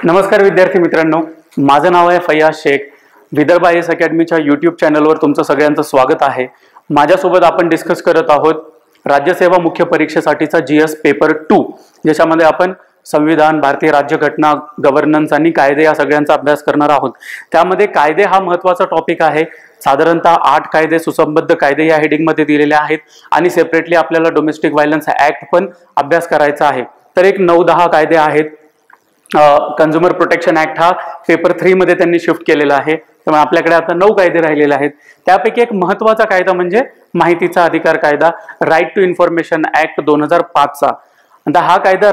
नमस्कार विद्यार्थी मित्रांनो, माझं नाव आहे फैयाज शेख. विदर्भ IAS अकॅडमीच्या यूट्यूब चॅनलवर तुमचं सगळ्यांचं स्वागत आहे. माझ्यासोबत आपण डिस्कस करत आहोत राज्यसेवा मुख्य परीक्षेसाठीचा GS पेपर 2, ज्याच्यामध्ये आपण संविधान, भारतीय राज्यघटना, गव्हर्नन्स आणि कायदे या सगळ्यांचा अभ्यास करणार आहोत. त्यामध्ये कायदे हा महत्त्वाचा टॉपिक आहे. साधारणतः 8 कायदे सुसंबद्ध कायदे या हेडिंगमध्ये दिलेले आहेत आणि सेपरेटली आपल्याला डोमेस्टिक व्हायलन्स ॲक्ट पण अभ्यास करायचा आहे. तर एक 9-10 कायदे आहेत. कन्झ्युमर प्रोटेक्शन ॲक्ट हा पेपर 3 मध्ये त्यांनी शिफ्ट केलेला आहे. त्यामुळे आपल्याकडे आता 9 कायदे राहिलेले आहेत. त्यापैकी एक महत्त्वाचा कायदा म्हणजे माहितीचा अधिकार कायदा, राईट टू इन्फॉर्मेशन ॲक्ट 2005चा. आता हा कायदा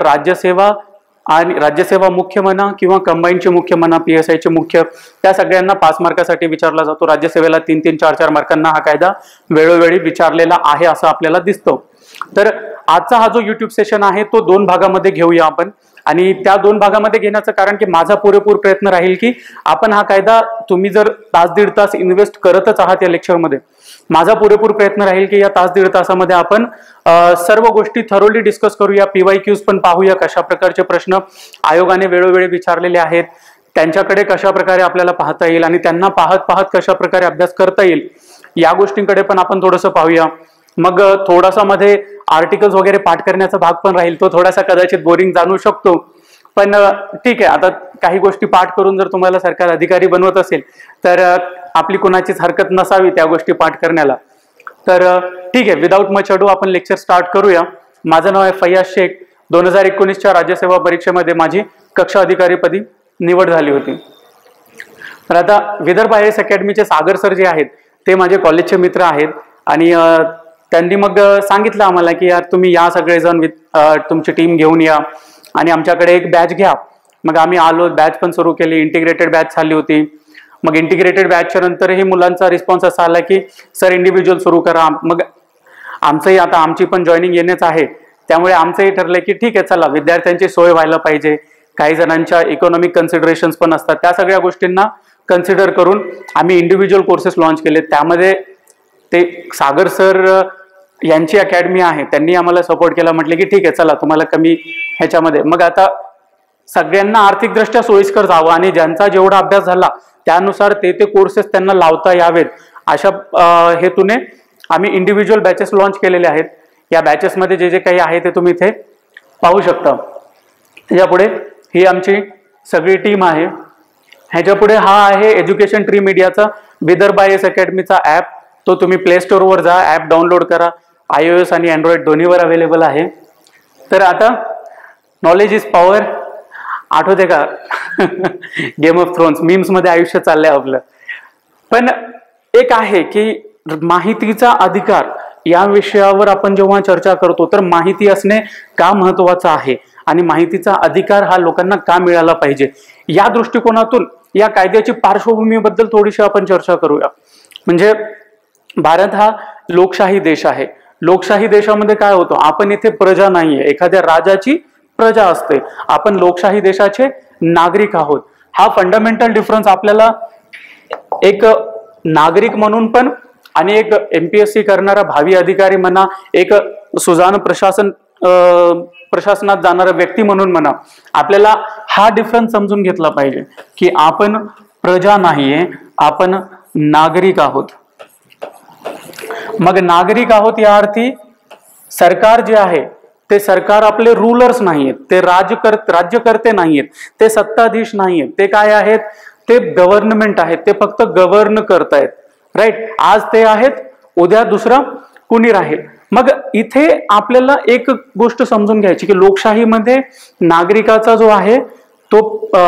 राज्यसेवा मुख्य म्हणा किंवा कंबाईनचे मुख्य म्हणा, PSIचे मुख्य, त्या सगळ्यांना 5 मार्कासाठी विचारला जातो. राज्यसेवेला 3-3, 4-4 मार्कांना हा कायदा वेळोवेळी विचारलेला आहे असं आपल्याला दिसतं. तर आजचा हा जो यूट्यूब सेशन आहे तो 2 भागामध्ये घेऊया आपण. आणि त्या 2 भागामध्ये घेण्याचं कारण की माझा पुरेपूर प्रयत्न राहील की आपण हा कायदा, तुम्ही जर तास-दीड तास इन्व्हेस्ट करतच आहात या लेक्चरमध्ये, माझा पुरेपूर प्रयत्न राहील की या तास-दीड तासामध्ये आपण सर्व गोष्टी थरोली डिस्कस करूया. PYQs पण पाहूया, कशा प्रकारचे प्रश्न आयोगाने वेळोवेळी विचारलेले आहेत, त्यांच्याकडे कशा प्रकारे आपल्याला पाहता येईल आणि त्यांना पाहत पाहत कशा प्रकारे अभ्यास करता येईल या गोष्टींकडे पण आपण थोडंसं पाहूया. मग थोडासा मध्ये आर्टिकल्स वगैरे पाठ करण्याचा भाग पण राहील. तो थोडासा कदाचित बोरिंग जाणू शकतो, पण ठीक आहे. आता काही गोष्टी पाठ करून जर तुम्हाला सरकार अधिकारी बनवत असेल तर आपली कोणाचीच हरकत नसावी त्या गोष्टी पाठ करण्याला. तर ठीक आहे, विदाऊट मच अडू आपण लेक्चर स्टार्ट करूया. माझं नाव आहे फैयाज शेख. 2019च्या राज्यसेवा परीक्षेमध्ये माझी कक्षा अधिकारीपदी निवड झाली होती. तर आता विदर्भ IAS अकॅडमीचे सागर सर जे आहेत ते माझे कॉलेजचे मित्र आहेत आणि त्यांनी मग सांगितलं आम्हाला की यार तुम्ही या सगळेजण तुमची टीम घेऊन या आणि आमच्याकडे एक बॅच घ्या. मग आम्ही आलो, बॅच पण सुरू केली. इंटिग्रेटेड बॅच झाली होती. मग इंटिग्रेटेड बॅचच्या नंतरही मुलांचा रिस्पॉन्स असा आला की सर इंडिव्हिज्युअल सुरू करा. मग आमचंही आता आमची पण जॉईनिंग येणेच आहे, त्यामुळे आमचंही ठरलं की ठीक आहे, चला विद्यार्थ्यांची सोय व्हायला पाहिजे. काही जणांच्या इकॉनॉमिक कन्सिडरेशन्स पण असतात, त्या सगळ्या गोष्टींना कन्सिडर करून आम्ही इंडिव्हिज्युअल कोर्सेस लॉन्च केले. त्यामध्ये ते सागर सर यांची अकॅडमी आहे, त्यांनी आम्हाला सपोर्ट केला. म्हटले की ठीक आहे, चला तुम्हाला कमी ह्याच्यामध्ये. मग आता सगळ्यांना आर्थिकदृष्ट्या सोयीस्कर जावं आणि ज्यांचा जेवढा अभ्यास झाला त्यानुसार ते कोर्सेस त्यांना लावता यावेत, अशा हेतूने आम्ही इंडिव्हिज्युअल बॅचेस लॉन्च केलेले आहेत. या बॅचेसमध्ये जे जे काही आहे ते तुम्ही इथे पाहू शकता. ह्याच्यापुढे ही आमची सगळी टीम आहे. ह्याच्यापुढे हा आहे एज्युकेशन ट्री मीडियाचा विदर्भ IAS अकॅडमीचा ॲप. तो तुम्ही प्ले स्टोअरवर जा, ॲप डाउनलोड करा. iOS आणि Android दोन्हीवर अवेलेबल आहे. तर आता नॉलेज इज पॉवर आठवते का? गेम ऑफ थ्रोन्स मीम्स मध्ये आयुष्य चाललंय आपलं. पण एक आहे की माहितीचा अधिकार या विषयावर आपण जेव्हा चर्चा करतो तर माहिती असणे का महत्वाचं आहे आणि माहितीचा अधिकार हा लोकांना का मिळाला पाहिजे, या दृष्टिकोनातून या कायद्याची पार्श्वभूमीबद्दल थोडीशी आपण चर्चा करूया. म्हणजे भारत हा लोकशाही देश आहे. लोकशाही देशामध्ये काय होतं, आपण इथे प्रजा नाहीये, एखाद्या राजाची प्रजा असते. आपण लोकशाही देशाचे नागरिक आहोत. हा फंडामेंटल डिफरन्स आपल्याला एक नागरिक म्हणून पण आणि एक MPSC करणारा भावी अधिकारी म्हणा, एक सुजाण प्रशासनात जाणारा व्यक्ती म्हणून म्हणा, आपल्याला हा डिफरन्स समजून घेतला पाहिजे की आपण प्रजा नाहीये, आपण नागरिक आहोत. मग नागरिक आहोत या अर्थी सरकार जे आहे ते सरकार आपले रूलर्स नाहीयेत, ते राज्यकर्ते नाहीयेत, ते सत्ताधीश नाहीयेत. ते काय आहेत, ते गव्हर्नमेंट आहेत. ते फक्त गव्हर्न करतायत. राईट, आज ते आहेत, उद्या दुसरं कुणी राहील. मग इथे आपल्याला एक गोष्ट समजून घ्यायची की लोकशाहीमध्ये नागरिकाचा जो आहे तो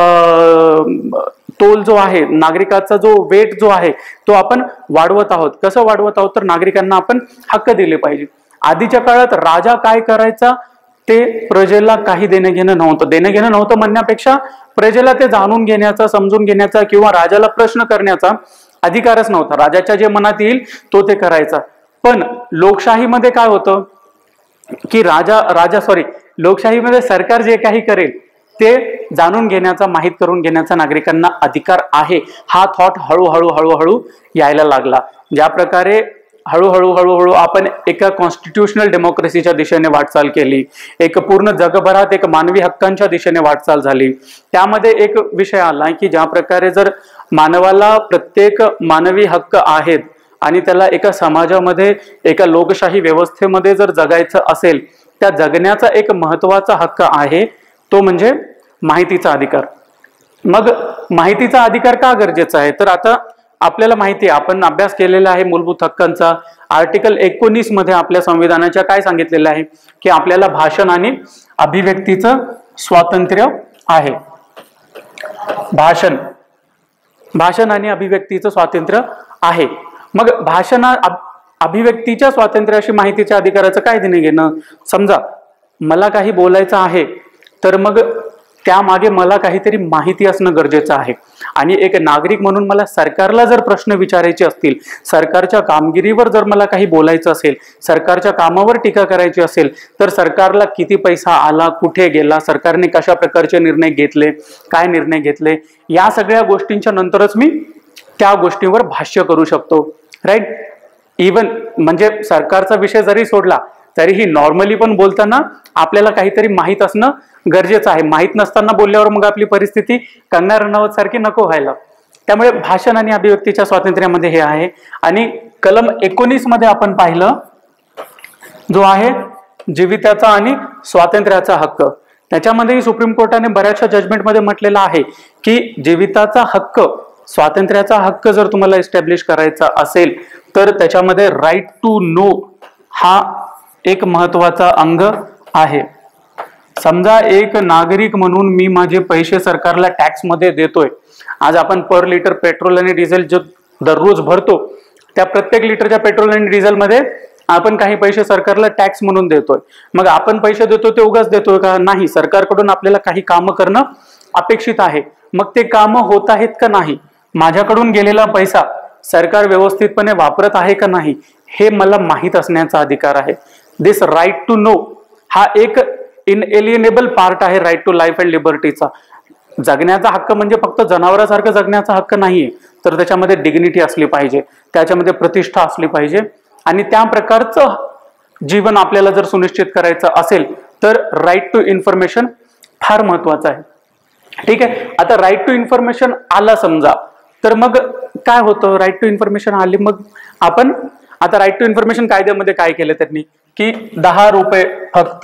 तोल जो आहे, नागरिकाचा जो वेट जो आहे तो आपण वाढवत आहोत. कसं वाढवत आहोत, तर नागरिकांना आपण हक्क दिले पाहिजे. आधीच्या काळात राजा काय करायचा ते प्रजेला काही देणं घेणं नव्हतं. देणं घेणं नव्हतं म्हणण्यापेक्षा प्रजेला ते जाणून घेण्याचा, समजून घेण्याचा किंवा राजाला प्रश्न करण्याचा अधिकारच नव्हता. राजाच्या जे मनात येईल तो ते करायचा. पण लोकशाहीमध्ये काय होतं की लोकशाहीमध्ये सरकार जे काही करेल ते जाणून घेण्याचा, माहीत करून घेण्याचा नागरिकांना अधिकार आहे. हा थॉट हळूहळू यायला लागला. ज्या प्रकारे हळूहळू हळूहळू आपण एका कॉन्स्टिट्यूशनल डेमोक्रेसीच्या दिशेने वाटचाल केली, एक पूर्ण जगभरात एक मानवी हक्कांच्या दिशेने वाटचाल झाली. त्यामध्ये एक विषय आला की ज्या प्रकारे जर मानवाला प्रत्येक मानवी हक्क आहेत आणि त्याला एका समाजामध्ये एका लोकशाही व्यवस्थेमध्ये जर जगायचं असेल, त्या जगण्याचा एक महत्वाचा हक्क आहे तो म्हणजे माहितीचा अधिकार. मग माहितीचा अधिकार का गरजेचा आहे, तर आता आपल्याला माहिती आहे, आपण अभ्यास केलेला आहे मूलभूत हक्कांचा. आर्टिकल 19 मध्ये आपल्या संविधानाच्या काय सांगितलेलं आहे की आपल्याला भाषण आणि अभिव्यक्तीचं स्वातंत्र्य आहे. भाषण आणि अभिव्यक्तीचं स्वातंत्र्य आहे. मग अभिव्यक्तीच्या स्वातंत्र्याशी माहितीच्या अधिकाराचं काय देणं घेणं. समजा मला काही बोलायचं आहे तर मग त्यामागे मला काहीतरी माहिती असणं गरजेचं आहे. आणि एक नागरिक म्हणून मला सरकारला जर प्रश्न विचारायचे असतील, सरकारच्या कामगिरीवर जर मला काही बोलायचं असेल, सरकारच्या कामावर टीका करायची असेल, तर सरकारला किती पैसा आला, कुठे गेला, सरकारने कशा प्रकारचे निर्णय घेतले, काय निर्णय घेतले, या सगळ्या गोष्टींच्या नंतरच मी त्या गोष्टीवर भाष्य करू शकतो. राईट. इवन म्हणजे सरकारचा विषय जरी सोडला तरीही नॉर्मली पण बोलताना आपल्याला काहीतरी माहीत असणं गरजेचं आहे. माहीत नसताना बोलल्यावर मग आपली परिस्थिती कंगना रनौत सारखी नको व्हायला. त्यामुळे भाषण आणि अभिव्यक्तीच्या स्वातंत्र्यामध्ये हे आहे. आणि कलम 19 मध्ये आपण पाहिलं जो आहे जीविताचा आणि स्वातंत्र्याचा हक्क, त्याच्यामध्ये सुप्रीम कोर्टाने बऱ्याचशा जजमेंटमध्ये म्हटलेलं आहे की जीविताचा हक्क, स्वातंत्र्याचा हक्क जर तुम्हाला एस्टॅब्लिश करायचा असेल तर त्याच्यामध्ये राईट टू नो हा एक महत्वाचा अंग आहे. समजा एक नागरिक म्हणून मी माझे पैसे सरकारला टॅक्स मध्ये देतोय. आज आपण पर लिटर पेट्रोल आणि डिझेल जो दररोज भरतो, त्या प्रत्येक लिटरच्या पेट्रोल आणि डिझेल मध्ये आपण काही पैसे सरकारला टॅक्स म्हणून देतोय. मग आपण पैसे देतोय ते उगाच देतोय का? नाही. सरकारकडून आपल्याला काही कामं करणं अपेक्षित आहे. मग ते कामं होत आहेत का नाही, माझ्याकडून गेलेला पैसा सरकार व्यवस्थितपणे वापरत आहे का नाही, हे मला माहीत असण्याचा अधिकार आहे. दिस राईट टू नो हा एक इनएलिएनेबल पार्ट आहे राईट टू लाईफ अँड लिबर्टीचा. जगण्याचा हक्क म्हणजे फक्त जनावरांसारखं जगण्याचा हक्क नाहीये, तर त्याच्यामध्ये डिग्निटी असली पाहिजे, त्याच्यामध्ये प्रतिष्ठा असली पाहिजे. आणि त्या प्रकारचं जीवन आपल्याला जर सुनिश्चित करायचं असेल तर राईट टू इन्फॉर्मेशन फार महत्वाचं आहे. ठीक आहे. आता राईट टू इन्फॉर्मेशन आला समजा, तर मग काय होतं, राईट टू इन्फॉर्मेशन आली, मग आपण आता राईट टू इन्फॉर्मेशन कायद्यामध्ये काय केलं त्यांनी की 10 रुपये फक्त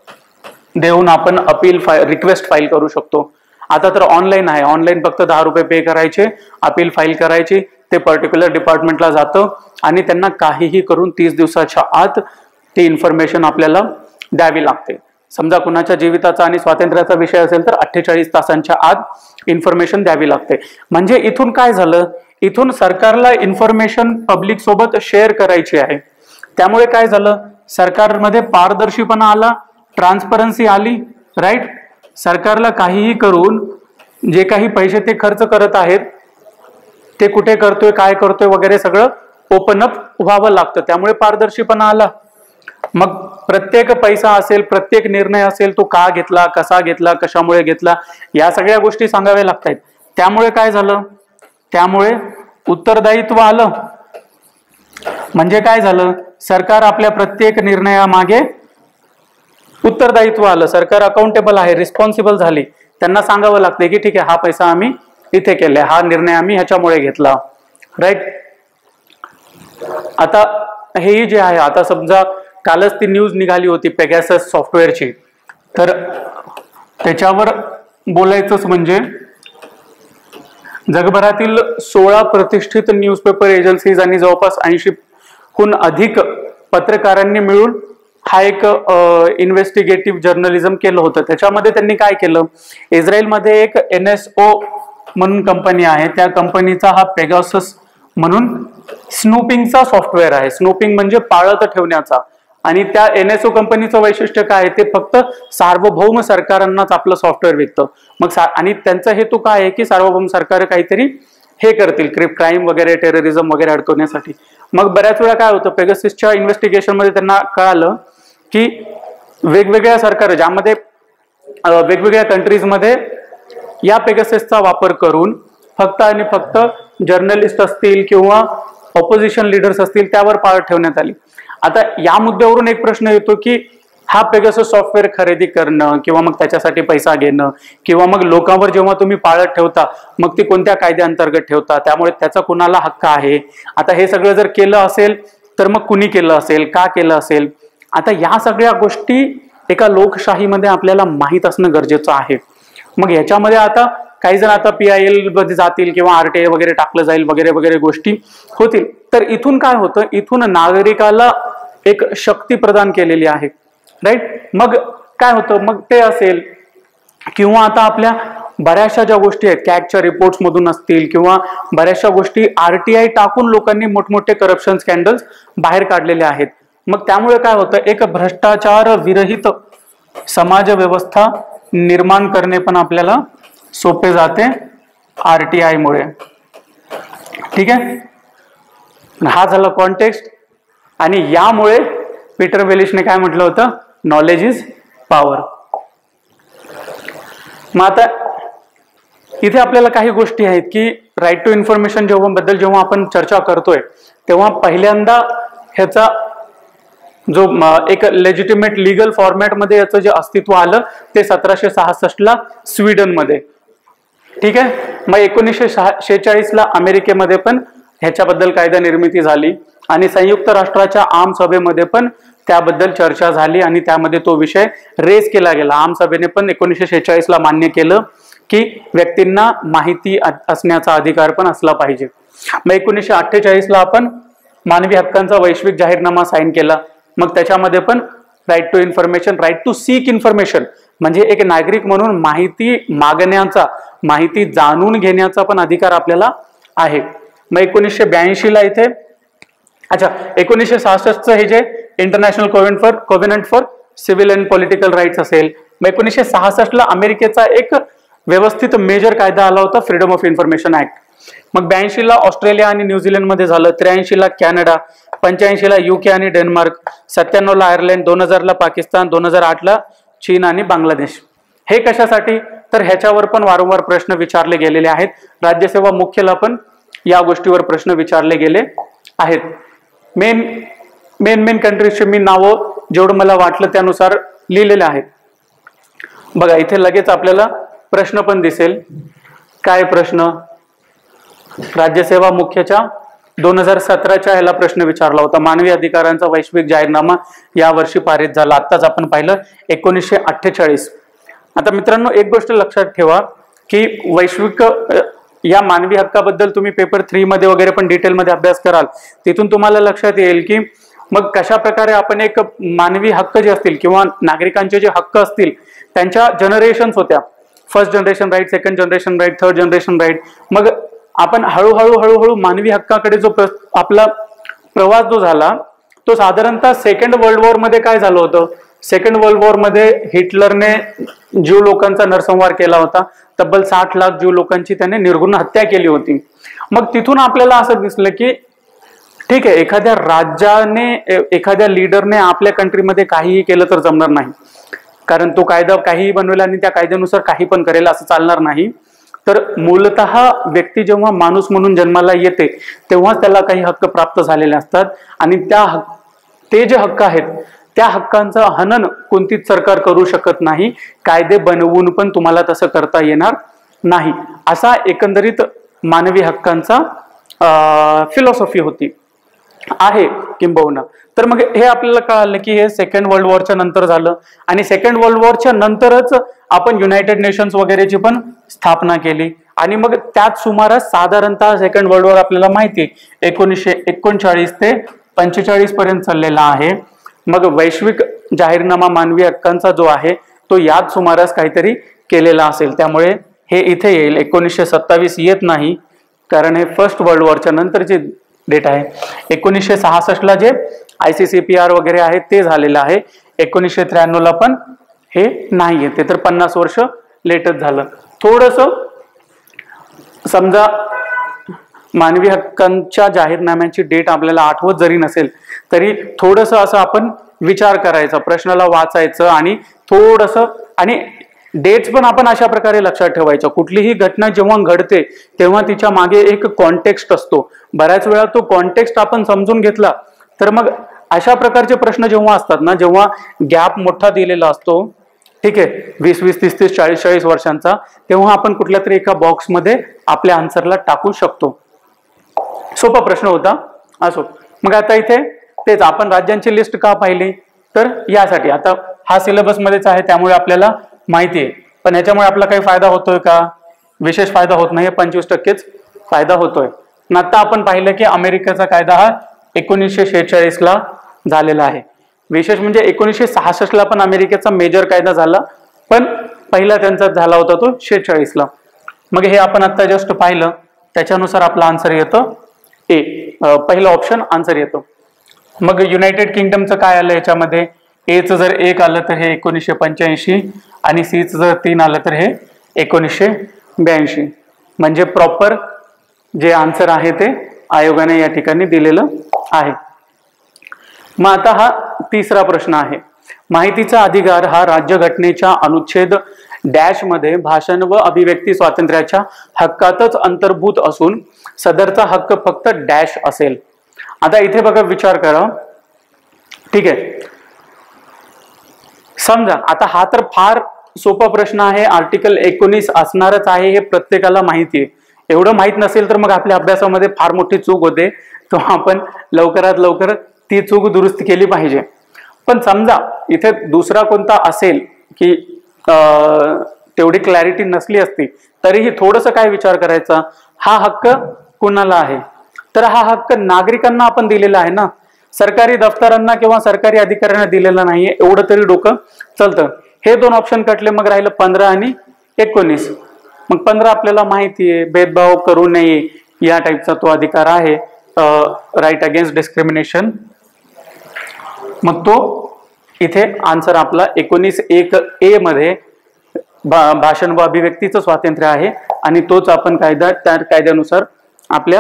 देऊन आपण रिक्वेस्ट फाईल करू शकतो. आता तर ऑनलाईन आहे, ऑनलाईन फक्त 10 रुपये पे करायचे, अपील फाईल करायची, ते पर्टिक्युलर डिपार्टमेंटला जातं आणि त्यांना काहीही करून 30 दिवसाच्या आत ती इन्फॉर्मेशन आपल्याला द्यावी लागते. समजा कुणाच्या जीविताचा आणि स्वातंत्र्याचा विषय असेल तर 48 तासांच्या आत इन्फॉर्मेशन द्यावी लागते. म्हणजे इथून काय झालं, इथून सरकारला इन्फॉर्मेशन पब्लिक सोबत शेअर करायची आहे. त्यामुळे काय झालं, सरकारमध्ये पारदर्शीपणा आला, ट्रान्सपरन्सी आली. राईट. सरकारला काहीही करून जे काही पैसे ते खर्च करत आहेत ते कुठे करतोय, काय करतोय वगैरे सगळं ओपन अप व्हावं लागतं. त्यामुळे पारदर्शीपणा आला. मग प्रत्येक पैसा असेल, प्रत्येक निर्णय असेल, तो का घेतला, कसा घेतला, कशामुळे घेतला, या सगळ्या गोष्टी सांगाव्या लागतात. त्यामुळे काय झालं, त्यामुळे उत्तरदायित्व आलं. म्हणजे काय झालं, सरकार आपल्या प्रत्येक निर्णयामागे उत्तरदायित्व आलं. सरकार अकाउंटेबल आहे, रिस्पॉन्सिबल झाली. त्यांना सांगावं लागते की ठीक आहे, हा पैसा आम्ही इथे केलाय, हा निर्णय आम्ही ह्याच्यामुळे घेतला. राईट. आता हे जे आहे, आता समजा कालच ती न्यूज निघाली होती पेगासस सॉफ्टवेअरची, तर त्याच्यावर बोलायचंच म्हणजे जगभरातील 16 प्रतिष्ठित न्यूजपेपर एजन्सीज आणि जवळपास 80हून अधिक पत्रकारांनी मिळून हा एक इन्व्हेस्टिगेटिव्ह जर्नलिझम केलं होतं. त्याच्यामध्ये त्यांनी काय केलं, इस्रायलमध्ये एक NSO म्हणून कंपनी आहे, त्या कंपनीचा हा पेगासस म्हणून स्नूपिंगचा सॉफ्टवेअर आहे. स्नूपिंग म्हणजे पाळत ठेवण्याचा. आणि त्या NSO कंपनीचं वैशिष्ट्य काय आहे, ते फक्त सार्वभौम सरकारांनाच आपलं सॉफ्टवेअर विकतं. मग आणि त्यांचा हेतू काय आहे की सार्वभौम सरकार काहीतरी हे करतील, क्राईम वगैरे, टेररिझम वगैरे अडकवण्यासाठी. मग बऱ्याच वेळा काय होतं, पेगाससच्या इन्व्हेस्टिगेशन मध्ये त्यांना कळालं की वेगवेगळ्या सरकार, ज्यामध्ये वेगवेगळ्या कंट्रीजमध्ये या पेगाससचा वापर करून फक्त आणि फक्त जर्नलिस्ट असतील किंवा ऑपोजिशन लीडर्स असतील त्यावर पाळत ठेवण्यात आली. आता या मुद्द्यावरून एक प्रश्न येतो की हा पेगासस सॉफ्टवेअर खरेदी करणं किंवा मग त्याच्यासाठी पैसा घेणं किंवा मग लोकांवर जेव्हा तुम्ही पाळत ठेवता मग ती कोणत्या कायद्याअंतर्गत ठेवता, त्यामुळे त्याचा कुणाला हक्क आहे. आता हे सगळं जर केलं असेल तर मग कुणी केलं असेल, का केलं असेल. आता या सगळ्या गोष्टी एका लोकशाहीमध्ये आपल्याला माहीत असणं गरजेचं आहे. मग याच्यामध्ये आता काही जण आता PIL मध्ये जातील किंवा RTI वगैरे टाकलं जाईल वगैरे वगैरे गोष्टी होतील. तर इथून काय होतं, इथून नागरिकाला एक शक्ती प्रदान केलेली आहे, राईट. मग काय होतं, मग ते असेल किंवा आता आपल्या बऱ्याचशा ज्या गोष्टी आहेत कॅगच्या रिपोर्ट्स मधून असतील किंवा बऱ्याचशा गोष्टी RTI टाकून लोकांनी मोठमोठे करप्शन स्कॅन्डल्स बाहेर काढलेले आहेत. मग त्यामुळे काय होतं, एक भ्रष्टाचार विरहित समाज व्यवस्था निर्माण करणे पण आपल्याला सोपे जाते RTI मुळे. ठीक आहे, हा झाला कॉन्टेक्स्ट. आणि यामुळे पीटर वेलिशने काय म्हटलं होतं, नॉलेज इज पॉवर. मग आता इथे आपल्याला काही गोष्टी आहेत की राईट टू इन्फॉर्मेशन जेव्हा आपण चर्चा करतोय तेव्हा पहिल्यांदा ह्याचा जो एक लेजिटिमेट लीगल फॉर्मॅटमध्ये याचं जे अस्तित्व आलं ते 1766 स्वीडनमध्ये. ठीक आहे, मग 1946 अमेरिकेमध्ये पण ह्याच्याबद्दल कायदा निर्मिती झाली आणि संयुक्त राष्ट्राच्या आम सभेमध्ये पण त्याबद्दल चर्चा झाली आणि त्यामध्ये तो विषय रेज केला गेला. आम सभेने पण 1946 मान्य केलं की व्यक्तींना माहिती असण्याचा अधिकार पण असला पाहिजे. मग 1948 आपण मानवी हक्कांचा वैश्विक जाहीरनामा साईन केला. मग त्याच्यामध्ये पण right to information, right to seek information म्हणजे एक नागरिक म्हणून माहिती मागण्याचा, माहिती जाणून घेण्याचा पण अधिकार आपल्याला आहे. मग 1982 इथे 1966 हे जे international covenant for civil and political rights असेल. मग 1966 अमेरिकेचा एक व्यवस्थित मेजर कायदा आला होता, फ्रीडम ऑफ इन्फॉर्मेशन ऍक्ट. मग 82 ऑस्ट्रेलिया आणि न्यूझीलंड मध्ये झालं, 83 कॅनडा, 85 UK आणि डेन्मार्क, 97 आयर्लंड, 2000 पाकिस्तान, 2008 चीन आणि बांगलादेश. हे कशासाठी, तर ह्याच्यावर पण वारंवार प्रश्न विचारले गेलेले आहेत. राज्यसेवा मुख्यला पण या गोष्टीवर प्रश्न विचारले गेले आहेत. मेन कंट्रीजचे मी नावं जेवढं मला वाटलं त्यानुसार लिहिलेले आहेत. बघा इथे लगेच आपल्याला प्रश्न पण दिसेल. काय प्रश्न, राज्यसेवा मुख्यच्या 2017 ह्याला प्रश्न विचारला होता. मानवी अधिकारांचा वैश्विक जाहीरनामा या वर्षी पारित झाला. आत्ताच आपण पाहिलं 1948. आता मित्रांनो एक गोष्ट लक्षात ठेवा की वैश्विक या मानवी हक्काबद्दल तुम्ही पेपर 3 मध्ये वगैरे पण डिटेलमध्ये अभ्यास कराल, तिथून तुम्हाला लक्षात येईल की मग कशा प्रकारे आपण एक मानवी हक्क जे असतील किंवा नागरिकांचे जे हक्क असतील त्यांच्या जनरेशन्स होत्या. First generation right, second generation right, third generation right. मग आपण हळूहळू मानवी हक्काकडे जो आपला प्रवास जो झाला तो साधारणतः सेकंड वर्ल्ड वॉर मध्ये काय झालं होतं, सेकंड वर्ल्ड वॉर मध्ये हिटलरने ज्यू लोकांचा नरसंहार केला होता. तब्बल 60 लाख ज्यू लोकांची त्याने निर्घृण हत्या केली होती. मग तिथून आपल्याला असं दिसलं की ठीक आहे, एखाद्या राज्याने, एखाद्या लीडरने आपल्या कंट्रीमध्ये काहीही केलं तर जमणार नाही, कारण तो कायदा काहीही बनवेल आणि त्या कायद्यानुसार काही पण करेल असं चालणार नाही. तर मूलतः व्यक्ती जेव्हा माणूस म्हणून जन्माला येते तेव्हा त्याला काही हक्क प्राप्त झालेले असतात आणि ते जे हक्क आहेत त्या हक्कांचं हनन कोणतीच सरकार करू शकत नाही. कायदे बनवून पण तुम्हाला तसं करता येणार नाही. असा एकंदरीत मानवी हक्कांचा फिलॉसॉफी होती आहे किंबहुना. तर मग हे आपल्याला कळालं की हे सेकंड वर्ल्ड वॉरच्या नंतर झालं आणि सेकंड वर्ल्ड वॉरच्या नंतरच आपण युनायटेड नेशन्स वगैरेची पण स्थापना केली. आणि मग त्याच सुमारास साधारणतः सेकंड वर्ल्ड वॉर आपल्याला माहिती 1939 ते 45 पर्यंत चाललेला आहे. मग वैश्विक जाहीरनामा मानवी हक्कांचा जो आहे तो याच सुमारास काहीतरी केलेला असेल. त्यामुळे हे इथे येईल, 1927 येत नाही कारण हे फर्स्ट वर्ल्ड वॉरच्या नंतरची डेट आहे. 1966 जे ICCPR वगैरे आहे ते झालेलं आहे. 1993 पण हे नाही येते, तर 50 वर्ष लेटच झालं. थोडस समजा मानवी हक्कांच्या जाहीरनाम्याची डेट आपल्याला आठवत जरी नसेल तरी थोडस असं आपण विचार करायचा, प्रश्नाला वाचायचं आणि थोडस, आणि डेट्स पण आपण अशा प्रकारे लक्षात ठेवायच्या. कुठलीही घटना जेव्हा घडते तेव्हा तिच्या मागे एक कॉन्टेक्स्ट असतो. बऱ्याच वेळा तो कॉन्टेक्स्ट आपण समजून घेतला तर मग अशा प्रकारचे प्रश्न जेव्हा असतात ना, जेव्हा गॅप मोठा दिलेला असतो, ठीक आहे, 20-20, 30-30, 40-40 वर्षांचा, तेव्हा आपण कुठल्या तरी एका बॉक्समध्ये आपल्या आन्सरला टाकू शकतो. सोपा प्रश्न होता. असो, मग आता इथे तेच आपण राज्यांची लिस्ट का पाहिली तर यासाठी. आता हा सिलेबस मध्येच आहे त्यामुळे आपल्याला माहिती आहे, पण याच्यामुळे आपला काही फायदा होतोय का? विशेष फायदा होत नाही, 25% फायदा होतोय. आता आपण पाहिलं की अमेरिकेचा कायदा हा 1946 ला झालेला आहे. विशेष म्हणजे 1966 ला पण अमेरिकेचा मेजर कायदा झाला, पण पहिला त्यांचा झाला होता तो 46 ला. मग हे आपण आता जस्ट पाहिलं, त्याच्यानुसार आपला आन्सर येतं ए, पहिलं ऑप्शन आन्सर येतो. मग युनायटेड किंगडमचं काय आलं याच्यामध्ये? एचं जर 1 आलं तर हे 1985 आणि सीचं जर 3 आलं तर हे 1982. म्हणजे प्रॉपर जे आन्सर आहे ते आयोगाने या ठिकाणी दिलेलं आहे. मग आता हा तिसरा प्रश्न आहे. माहितीचा अधिकार हा राज्यघटनेच्या अनुच्छेद डॅश मध्ये भाषण व अभिव्यक्ती स्वातंत्र्याच्या हक्कातच अंतर्भूत असून सदरचा हक्क फक्त डॅश असेल. आता इथे बघा, विचार करा, ठीक आहे. समजा आता हा तर फार सोपा प्रश्न आहे, आर्टिकल 19 असणारच आहे हे प्रत्येकाला माहिती आहे. एवढं माहित नसेल तर मग आपल्या अभ्यासामध्ये फार मोठी चूक होते, तो आपण लवकरात लवकर ती चूक दुरुस्त केली पाहिजे. पण समजा इथे दुसरा कोणता असेल की तेवढी क्लॅरिटी नसली असती, तरीही थोडंसं काय विचार करायचा, हा हक्क कुणाला आहे? तर हा हक्क नागरिकांना आपण दिलेला आहे ना, सरकारी दफ्तरांना किंवा सरकारी अधिकाऱ्यांना दिलेला नाहीये, एवढं तरी डोकं चलतं. हे 2 ऑप्शन कटले, मग राहिलं 15 आणि 19. मग 15 आपल्याला माहिती आहे, भेदभाव करू नये या टाईपचा तो अधिकार आहे, राईट अगेन्स्ट डिस्क्रिमिनेशन. मग तो इथे आन्सर आपला 19(1)(a) मध्ये भाषण व अभिव्यक्तीचं स्वातंत्र्य आहे आणि तोच आपण कायदा, त्या कायद्यानुसार आपल्या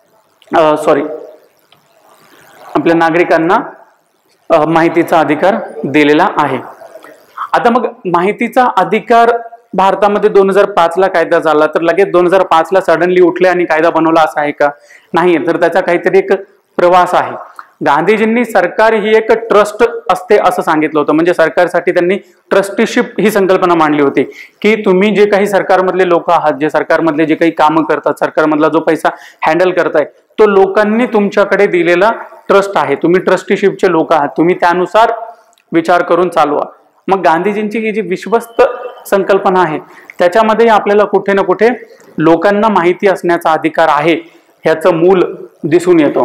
आपल्या नागरिकांना माहितीचा अधिकार दिलेला आहे. आता मग माहितीचा अधिकार भारतामध्ये 2005 ला कायदा झाला, तर लगेच 2005 ला सडनली उठले आणि कायदा बनवला असा आहे का? नाही, तर त्याचा काहीतरी एक प्रवास आहे. गांधीजींनी सरकार ही एक ट्रस्ट असते असं सांगितलं होतं. म्हणजे सरकारसाठी त्यांनी ट्रस्टीशिप ही संकल्पना मांडली होती की तुम्ही जे काही सरकारमधले लोक आहात, जे सरकारमधले जे काही कामं करतात, सरकारमधला जो पैसा हँडल करताय, तो लोकांनी तुमच्याकडे दिलेला ट्रस्ट आहे. तुम्ही ट्रस्टीशिपचे लोक आहात, तुम्ही त्यानुसार विचार करून चालवा. मग गांधीजींची ही जी विश्वस्त संकल्पना आहे त्याच्यामध्ये आपल्याला कुठे ना कुठे लोकांना माहिती असण्याचा अधिकार आहे ह्याचं मूल दिसून येतो.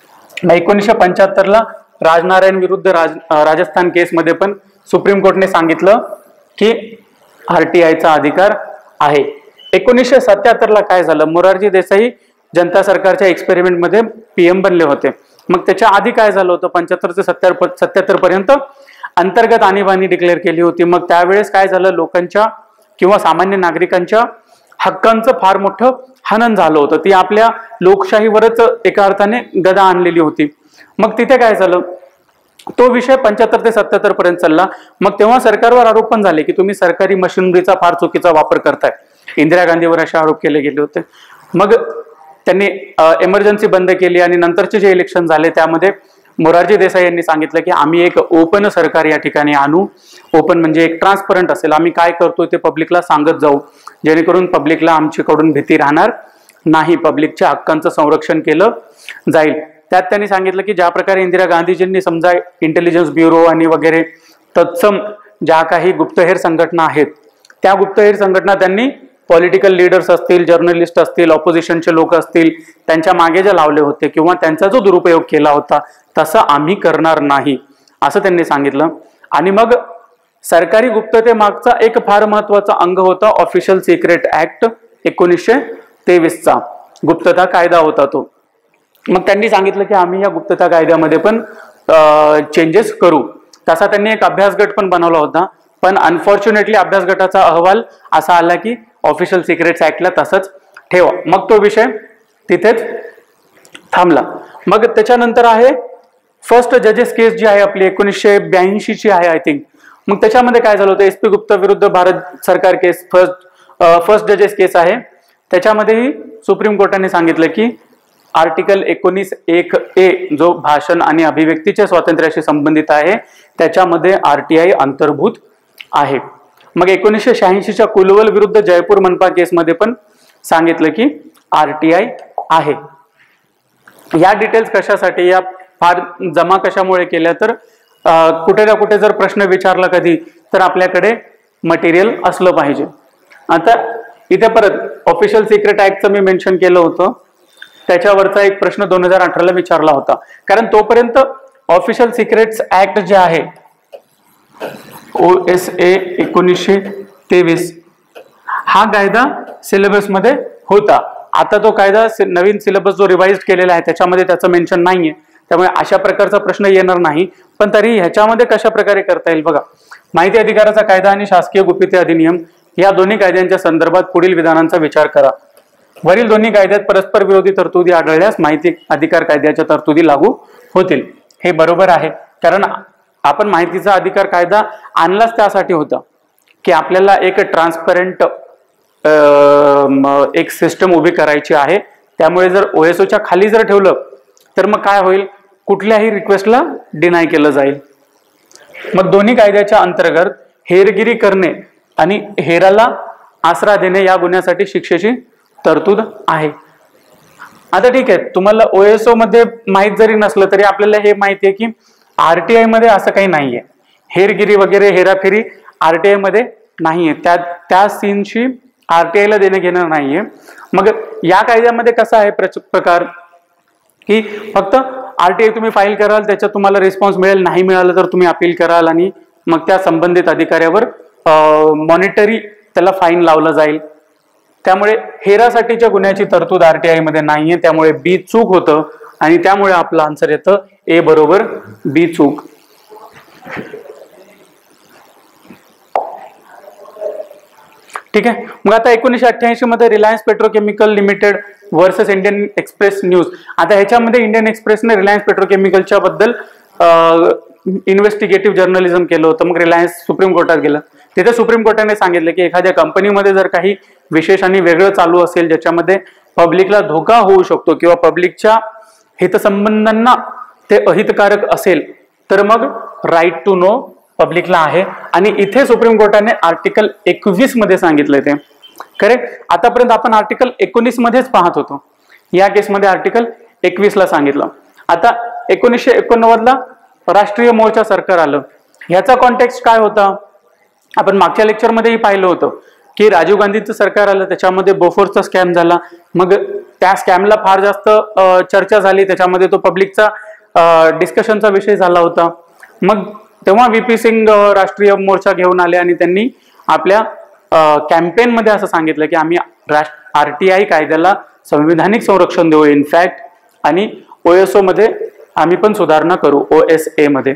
1975 ला राजनारायण विरुद्ध राजस्थान केसमध्ये पण सुप्रीम कोर्टने सांगितलं की RTIचा अधिकार आहे. 1977 ला काय झालं, मोरारजी देसाई जनता सरकारच्या एक्सपेरिमेंटमध्ये PM बनले होते. मग त्याच्या आधी काय झालं होतं, 75 ते 77 पर्यंत अंतर्गत आणीबाणी डिक्लेअर केली होती. मग त्यावेळेस काय झालं, लोकांच्या किंवा सामान्य नागरिकांच्या हक्कांचं फार मोठं हनन झालं होतं. ती आपल्या लोकशाहीवरच एका अर्थाने गदा आणलेली होती. मग तिथे काय झालं, तो विषय 75 ते 77 पर्यंत चालला. मग तेव्हा सरकारवर आरोप पण झाले की तुम्ही सरकारी मशिनरीचा फार चुकीचा वापर करताय. इंदिरा गांधीवर असे आरोप केले गेले होते. मग त्यांनी इमर्जन्सी बंद केली आणि नंतरचे जे इलेक्शन झाले त्यामध्ये मोरारजी देसाई यांनी सांगितलं की आम्ही एक ओपन सरकार या ठिकाणी आणू. ओपन म्हणजे एक ट्रान्सपरंट असेल, आम्ही काय करतोय ते पब्लिकला सांगत जाऊ, जेणेकरून पब्लिकला आमच्याकडून भीती राहणार नाही, पब्लिकच्या हक्कांचं संरक्षण केलं जाईल. त्यात त्यांनी सांगितलं की ज्या प्रकारे इंदिरा गांधीजींनी समजा इंटेलिजन्स ब्युरो आणि वगैरे तत्सम ज्या काही गुप्तहेर संघटना आहेत, त्या गुप्तहेर संघटना त्यांनी पॉलिटिकल लीडर्स असतील, जर्नलिस्ट असतील, ऑपोजिशनचे लोक असतील, त्यांच्या मागे जे लावले होते किंवा त्यांचा जो दुरुपयोग केला होता तसं आम्ही करणार नाही असं त्यांनी सांगितलं. आणि मग सरकारी गुप्तते मागचा एक फार महत्वाचा अंग होता ऑफिशियल सिक्रेट ऍक्ट 1923चा गुप्तता कायदा होता तो. मग त्यांनी सांगितलं की आम्ही या गुप्तता कायद्यामध्ये पण चेंजेस करू. तसा त्यांनी एक अभ्यास गट पण बनवला होता, पण अनफॉर्च्युनेटली अभ्यास गटाचा अहवाल असा आला की ऑफिशियल सिक्रेट्स ऍक्टला तसंच ठेवा. मग तो विषय तिथेच थांबला. मग त्याच्यानंतर आहे फर्स्ट जजेस केस जी आहे आपली 1982 ची आहे, आय थिंक मग त्याच्यामध्ये काय झालं होतं, SP गुप्ता विरुद्ध भारत सरकार केस, फर्स्ट जजेस केस आहे. त्याच्यामध्येही सुप्रीम कोर्टाने सांगितलं की आर्टिकल 19(1)A जो भाषण आणि अभिव्यक्तीच्या स्वातंत्र्याशी संबंधित आहे त्याच्यामध्ये RTI अंतर्भूत आहे. मग 1986च्या कुलवल विरुद्ध जयपूर मनपा केसमध्ये पण सांगितलं की RTI आहे. या डिटेल्स कशासाठी, या फार जमा कशामुळे केल्या, तर कुठे ना कुठे जर प्रश्न विचारला कधी तर आपल्याकडे मटेरियल असलं पाहिजे. आता इथे परत ऑफिशियल सिक्रेट ऍक्टचं मी मेन्शन केलं होतं, त्याच्यावरचा एक प्रश्न 2018ला विचारला होता. कारण तोपर्यंत ऑफिशियल सिक्रेट्स ऍक्ट जे आहे OSA 1923 हा कायदा सिलेबस मध्ये होता. आता तो कायदा नवीन सिलेबस जो रिवाइज केलेला आहे त्याच्यामध्ये त्याचं मेन्शन नाहीये, त्यामुळे अशा प्रकारचा प्रश्न येणार नाही. पण तरी ह्याच्यामध्ये कशा प्रकारे करता येईल बघा, माहिती अधिकाराचा कायदा आणि शासकीय गुप्तता अधिनियम या दोन्ही कायद्यांच्या संदर्भात पुढील विधानांचा विचार करा. वरील दोन्ही कायद्यात परस्पर विरोधी तरतुदी आढळल्यास माहिती अधिकार कायद्याच्या तरतुदी लागू होतील. हे बरोबर आहे, कारण आपण माहितीचा अधिकार कायदा आणलाच त्यासाठी होता की आपल्याला एक ट्रान्सपरंट एक सिस्टम उभी करायची आहे. त्यामुळे जर OSOच्या खाली जर ठेवलं तर मग काय होईल, कुठल्याही रिक्वेस्टला डिनाय केलं जाईल. मग दोन्ही कायद्याच्या अंतर्गत हेरगिरी करणे आणि हेराला आसरा देणे या गुन्ह्यासाठी शिक्षेची तरतूद आहे. आता ठीक आहे, तुम्हाला OSO मध्ये माहित जरी नसलं तरी आपल्याला हे माहिती आहे की RTI मध्ये असं काही नाहीये, हेरगिरी वगैरे हेराफेरी RTI मध्ये नाहीये, त्या सीनशी RTI ला देणं घेणं नाहीये. मग या कायद्यामध्ये कसा आहे प्रकार की फक्त RTI तुम्ही फाईल कराल, त्याच्यात तुम्हाला रिस्पॉन्स मिळेल, नाही मिळालं तर तुम्ही अपील कराल आणि मग त्या संबंधित अधिकाऱ्यावर मॉनिटरी त्याला फाईन लावलं जाईल. त्यामुळे हेरासाठीच्या गुन्ह्याची तरतूद RTI मध्ये नाहीये, त्यामुळे B चूक होतं आणि त्यामुळे आपलं आन्सर येतं A बरोबर B चूक. ठीक आहे. मग आता 1988 मध्ये Reliance petrochemical limited versus Indian Express news. आता ह्याच्यामध्ये इंडियन एक्सप्रेसने रिलायन्स पेट्रोकेमिकलच्या बद्दल इन्व्हेस्टिगेटिव्ह जर्नलिझम केलं होतं. मग रिलायन्स सुप्रीम कोर्टात गेलं. तिथे सुप्रीम कोर्टाने सांगितलं की एखाद्या कंपनीमध्ये जर काही विशेष आणि वेगळं चालू असेल ज्याच्यामध्ये पब्लिकला धोका होऊ शकतो किंवा पब्लिकच्या हितसंबंधांना ते अहितकारक असेल तर मग राईट टू नो पब्लिकला आहे. आणि इथे सुप्रीम कोर्टाने आर्टिकल 21 मध्ये सांगितलंय ते करेक्ट. आतापर्यंत आपण आर्टिकल 19 मध्येच पाहत होतो, या केसमध्ये आर्टिकल 21 ला सांगितलं. आता 1989 ला राष्ट्रीय मोर्चा सरकार आलं. ह्याचा कॉन्टेक्स्ट काय होता, आपण मागच्या लेक्चरमध्येही पाहिलं होतं की राजीव गांधीचं सरकार आलं, त्याच्यामध्ये बोफोर्सचा स्कॅम झाला. मग त्या स्कॅमला फार जास्त चर्चा झाली, त्याच्यामध्ये तो पब्लिकचा डिस्कशनचा विषय झाला होता. मग तेव्हा VP सिंग राष्ट्रीय मोर्चा घेऊन आले आणि त्यांनी आपल्या कॅम्पेन मध्ये असं सांगितलं की आम्ही RTI कायद्याला संविधानिक संरक्षण देऊ इनफॅक्ट, आणि OSO मध्ये आम्ही पण सुधारणा करू, OSA मध्ये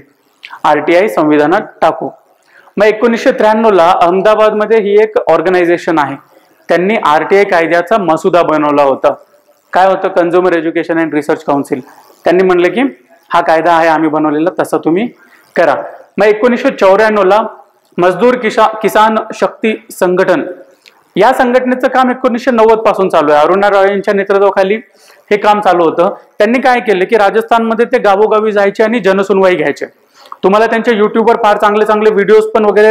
RTI संविधानात टाकू. मग 1993 ला अहमदाबाद मध्ये ही एक ऑर्गनायझेशन आहे, त्यांनी RTI कायद्याचा मसुदा बनवला होता. काय होतं, consumer education and research council. त्यांनी म्हणलं की हा कायदा आहे आम्ही बनवलेला, तसं तुम्ही करा. मग 1994 ला मजदूर किसान शक्ती संघटन, या संघटनेचं काम 1990 पासून चालू आहे. अरुणा रॉय यांच्या नेतृत्वाखाली हे काम चालू होतं. त्यांनी काय केलं की राजस्थानमध्ये ते गावोगावी जायचे आणि जनसुनवाई घ्यायचे. तुम्हाला त्यांच्या युट्यूबवर फार चांगले चांगले व्हिडिओज पण वगैरे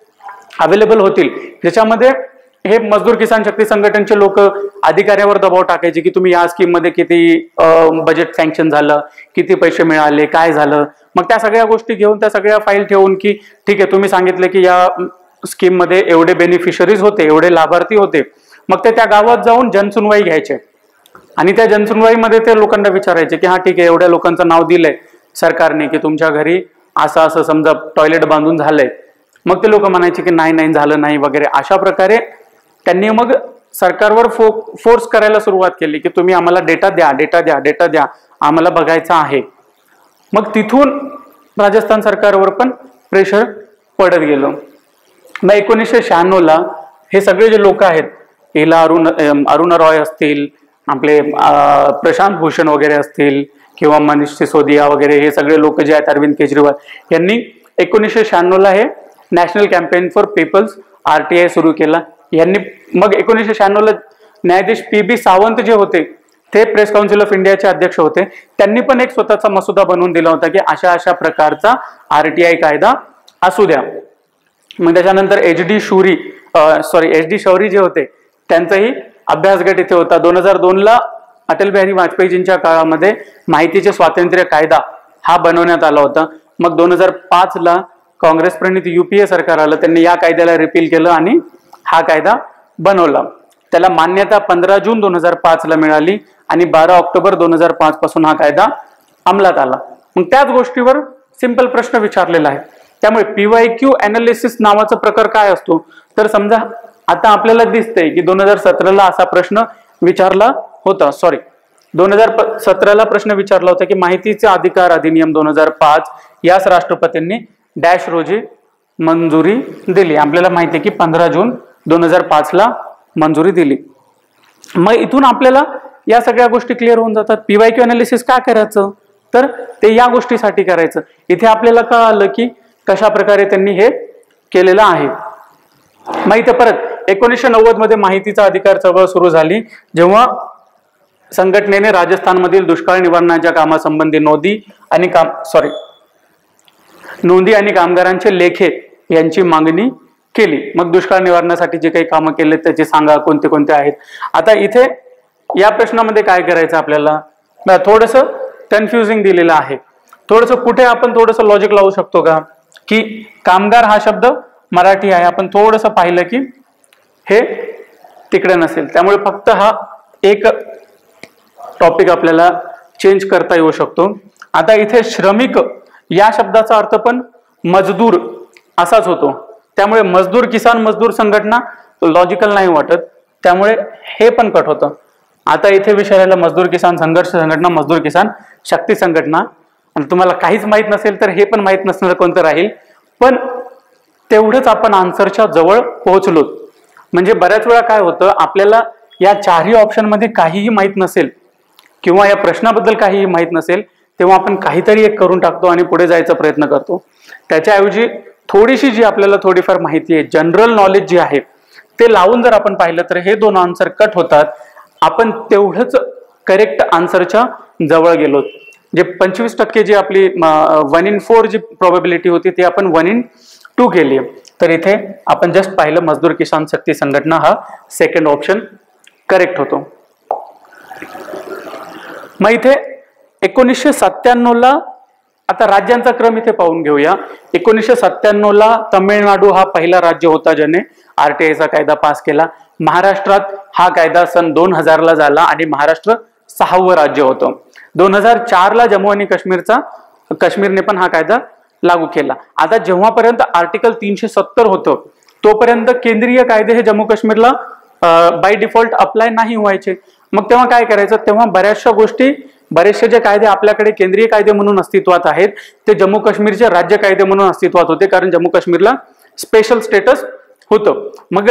अवेलेबल होतील, ज्याच्यामध्ये हे मजदूर किसान शक्ती संघटनेचे लोक अधिकाऱ्यावर दबाव टाकायचे की तुम्ही या स्कीम मध्ये किती बजेट सँक्शन झालं, किती पैसे मिळाले, काय झालं. मग त्या सगळ्या गोष्टी घेऊन, त्या सगळ्या फाईल ठेवून की ठीक आहे तुम्ही सांगितले की या स्कीम मध्ये एवढे बेनिफिशरीज होते, एवढे लाभार्थी होते. मग ते त्या गावात जाऊन जनसुनवाई घ्यायचे आणि त्या जनसुनवाईमध्ये ते लोकांना विचारायचे की हा ठीक आहे एवढ्या लोकांचं नाव दिलंय सरकारने की तुमच्या घरी असं असं समजा टॉयलेट बांधून झालंय. मग ते लोक म्हणायचे की नाही झालं नाही वगैरे. अशा प्रकारे त्यांनी मग सरकारवर फोर्स करायला सुरुवात केली की तुम्ही आम्हाला डेटा द्या, आम्हाला बघायचं आहे. मग तिथून राजस्थान सरकारवर पण प्रेशर पडत गेलं. मग 1996 ला हे सगळे जे लोक आहेत, हिला अरुणा रॉय असतील, आपले प्रशांत भूषण वगैरे असतील किंवा मनीष सिसोदिया वगैरे, हे सगळे लोक जे आहेत, अरविंद केजरीवाल यांनी 1996 ला हे national campaign for people's RTI सुरू केला यांनी. मग 1996ला न्यायाधीश PB सावंत जे होते ते प्रेस काउन्सिल ऑफ इंडियाचे अध्यक्ष होते. त्यांनी पण एक स्वतःचा मसुदा बनवून दिला होता की अशा अशा प्रकारचा RTI कायदा असू द्या. मग त्याच्यानंतर HD शौरी जे होते त्यांचाही अभ्यास गट इथे होता. 2002ला अटल बिहारी वाजपेयीजींच्या काळामध्ये माहितीचे स्वातंत्र्य कायदा हा बनवण्यात आला होता. मग 2005ला काँग्रेस प्रणित UPA सरकार आलं, त्यांनी या कायद्याला रिपील केलं आणि हा कायदा बनवला. त्याला मान्यता 15 जून 2005ला मिळाली आणि 12 ऑक्टोबर 2005 पासून हा कायदा अंमलात आला. मग त्याच गोष्टीवर सिंपल प्रश्न विचारलेला आहे. त्यामुळे PYQ अनालिसिस नावाचा प्रकार काय असतो, तर समजा आता आपल्याला दिसतंय की 2017ला असा प्रश्न विचारला होता, 2017ला प्रश्न विचारला होता की माहितीचे अधिकार अधिनियम 2005 यास राष्ट्रपतींनी डॅश रोजी मंजुरी दिली. आपल्याला माहिती आहे की 15 जून 2005ला मंजुरी दिली. मग इथून आपल्याला या सगळ्या गोष्टी क्लिअर होऊन जातात. PYQ अनालिसिस का करायचं, तर ते या गोष्टीसाठी करायचं. इथे आपल्याला कळालं की कशा प्रकारे त्यांनी हे केलेलं आहे. मग इथे परत 1990 मध्ये माहितीचा अधिकार चळवळ सुरू झाली, जेव्हा संघटनेने राजस्थानमधील दुष्काळ निवारणाच्या कामासंबंधी नोंदी आणि कामगारांचे लेखे यांची मागणी केली. मग दुष्काळ निवारणासाठी जे काही कामं केले त्याचे सांगा कोणते कोणते आहेत. आता इथे या प्रश्नामध्ये काय करायचं आपल्याला, थोडंसं कन्फ्युजिंग दिलेलं आहे. थोडंसं कुठे आपण थोडंसं लॉजिक लावू शकतो का, की कामगार हा शब्द मराठी आहे, आपण थोडंसं पाहिलं की हे तिकडे नसेल, त्यामुळे फक्त हा एक टॉपिक आपल्याला चेंज करता येऊ शकतो. आता इथे श्रमिक या शब्दाचा अर्थ पण मजदूर असाच होतो, त्यामुळे मजदूर किसान मजदूर संघटना लॉजिकल नाही वाटत, त्यामुळे हे पण कट होतं. आता इथे विचारायला मजदूर किसान संघर्ष संघटना, मजदूर किसान शक्ती संघटना, आणि तुम्हाला काहीच माहित नसेल तर हे पण माहित नसणार कोणतं राहील. पण तेवढंच आपण आन्सरच्या जवळ पोहोचलो. म्हणजे बऱ्याच वेळा काय होतं, आपल्याला या चारही ऑप्शन मध्ये काहीही माहित नसेल किंवा या प्रश्नाबद्दल काहीही माहित नसेल, तेव्हा आपण काहीतरी एक करून टाकतो आणि पुढे जायचा प्रयत्न करतो. त्याच्याऐवजी थोडीशी जी आपल्याला थोडीफार माहिती आहे, जनरल नॉलेज जे आहे ते लावून जर आपण पाहिलं तर हे दोन आन्सर कट होतात. आपण तेवढंच करेक्ट आन्सरच्या जवळ गेलो. जे 25% जी आपली 1 in 4 जी प्रोबॅबिलिटी होती ती आपण 1 in 2 केली. तर इथे आपण जस्ट पाहिलं मजदूर किसान शक्ती संघटना हा सेकंड ऑप्शन करेक्ट होतो. मग इथे 1997ला आता राज्यांचा क्रम इथे पाहून घेऊया. 1997ला तमिळनाडू हा पहिला राज्य होता ज्याने RTIचा कायदा पास केला. महाराष्ट्रात हा कायदा सन 2000ला झाला आणि महाराष्ट्र 6वं राज्य होतं. 2004ला जम्मू आणि काश्मीरने पण हा कायदा लागू केला. आता जेव्हापर्यंत आर्टिकल 370 होतं तोपर्यंत केंद्रीय कायदे हे जम्मू काश्मीरला बाय डिफॉल्ट अप्लाय नाही व्हायचे. मग तेव्हा काय करायचं, तेव्हा बरेचसे जे कायदे आपल्याकडे केंद्रीय कायदे म्हणून अस्तित्वात आहेत ते जम्मू काश्मीरचे राज्य कायदे म्हणून अस्तित्वात होते, कारण जम्मू काश्मीरला स्पेशल स्टेटस होतं. मग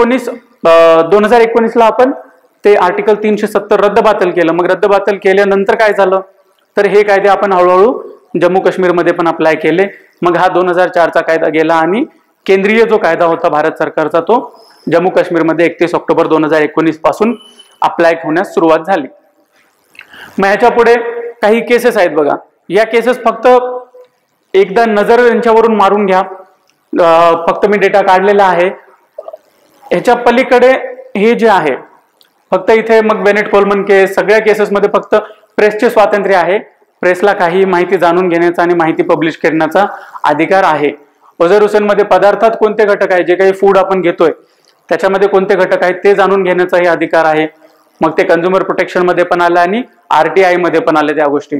2019ला आपण ते आर्टिकल 370 रद्दबातल केलं. मग रद्दबातल केल्यानंतर काय झालं, तर हे कायदे आपण हळूहळू जम्मू काश्मीरमध्ये पण अप्लाय केले. मग हा 2004चा कायदा गेला आणि केंद्रीय जो कायदा होता भारत सरकारचा तो जम्मू काश्मीरमध्ये 31 ऑक्टोबर 2019 पासून अप्लाय होण्यास सुरुवात झाली. मग ह्याच्या पुढे काही केसेस आहेत बघा. या केसेस फक्त एकदा नजर यांच्यावरून मारून घ्या. फक्त मी डेटा काढलेला आहे. ह्याच्या पलीकडे हे जे आहे फक्त इथे मग बेनेट कोलमन केस, सगळ्या केसेसमध्ये फक्त प्रेसचे स्वातंत्र्य आहे. प्रेसला काही माहिती जाणून घेण्याचा आणि माहिती पब्लिश करण्याचा अधिकार आहे. अझर हुसेन मध्ये पदार्थात कोणते घटक आहे, जे काही फूड आपण घेतोय त्याच्यामध्ये कोणते घटक आहेत ते जाणून घेण्याचाही अधिकार आहे. मग ते कन्झ्युमर प्रोटेक्शन मध्ये पण आलं आणि RTI मध्ये पण आले त्या गोष्टी.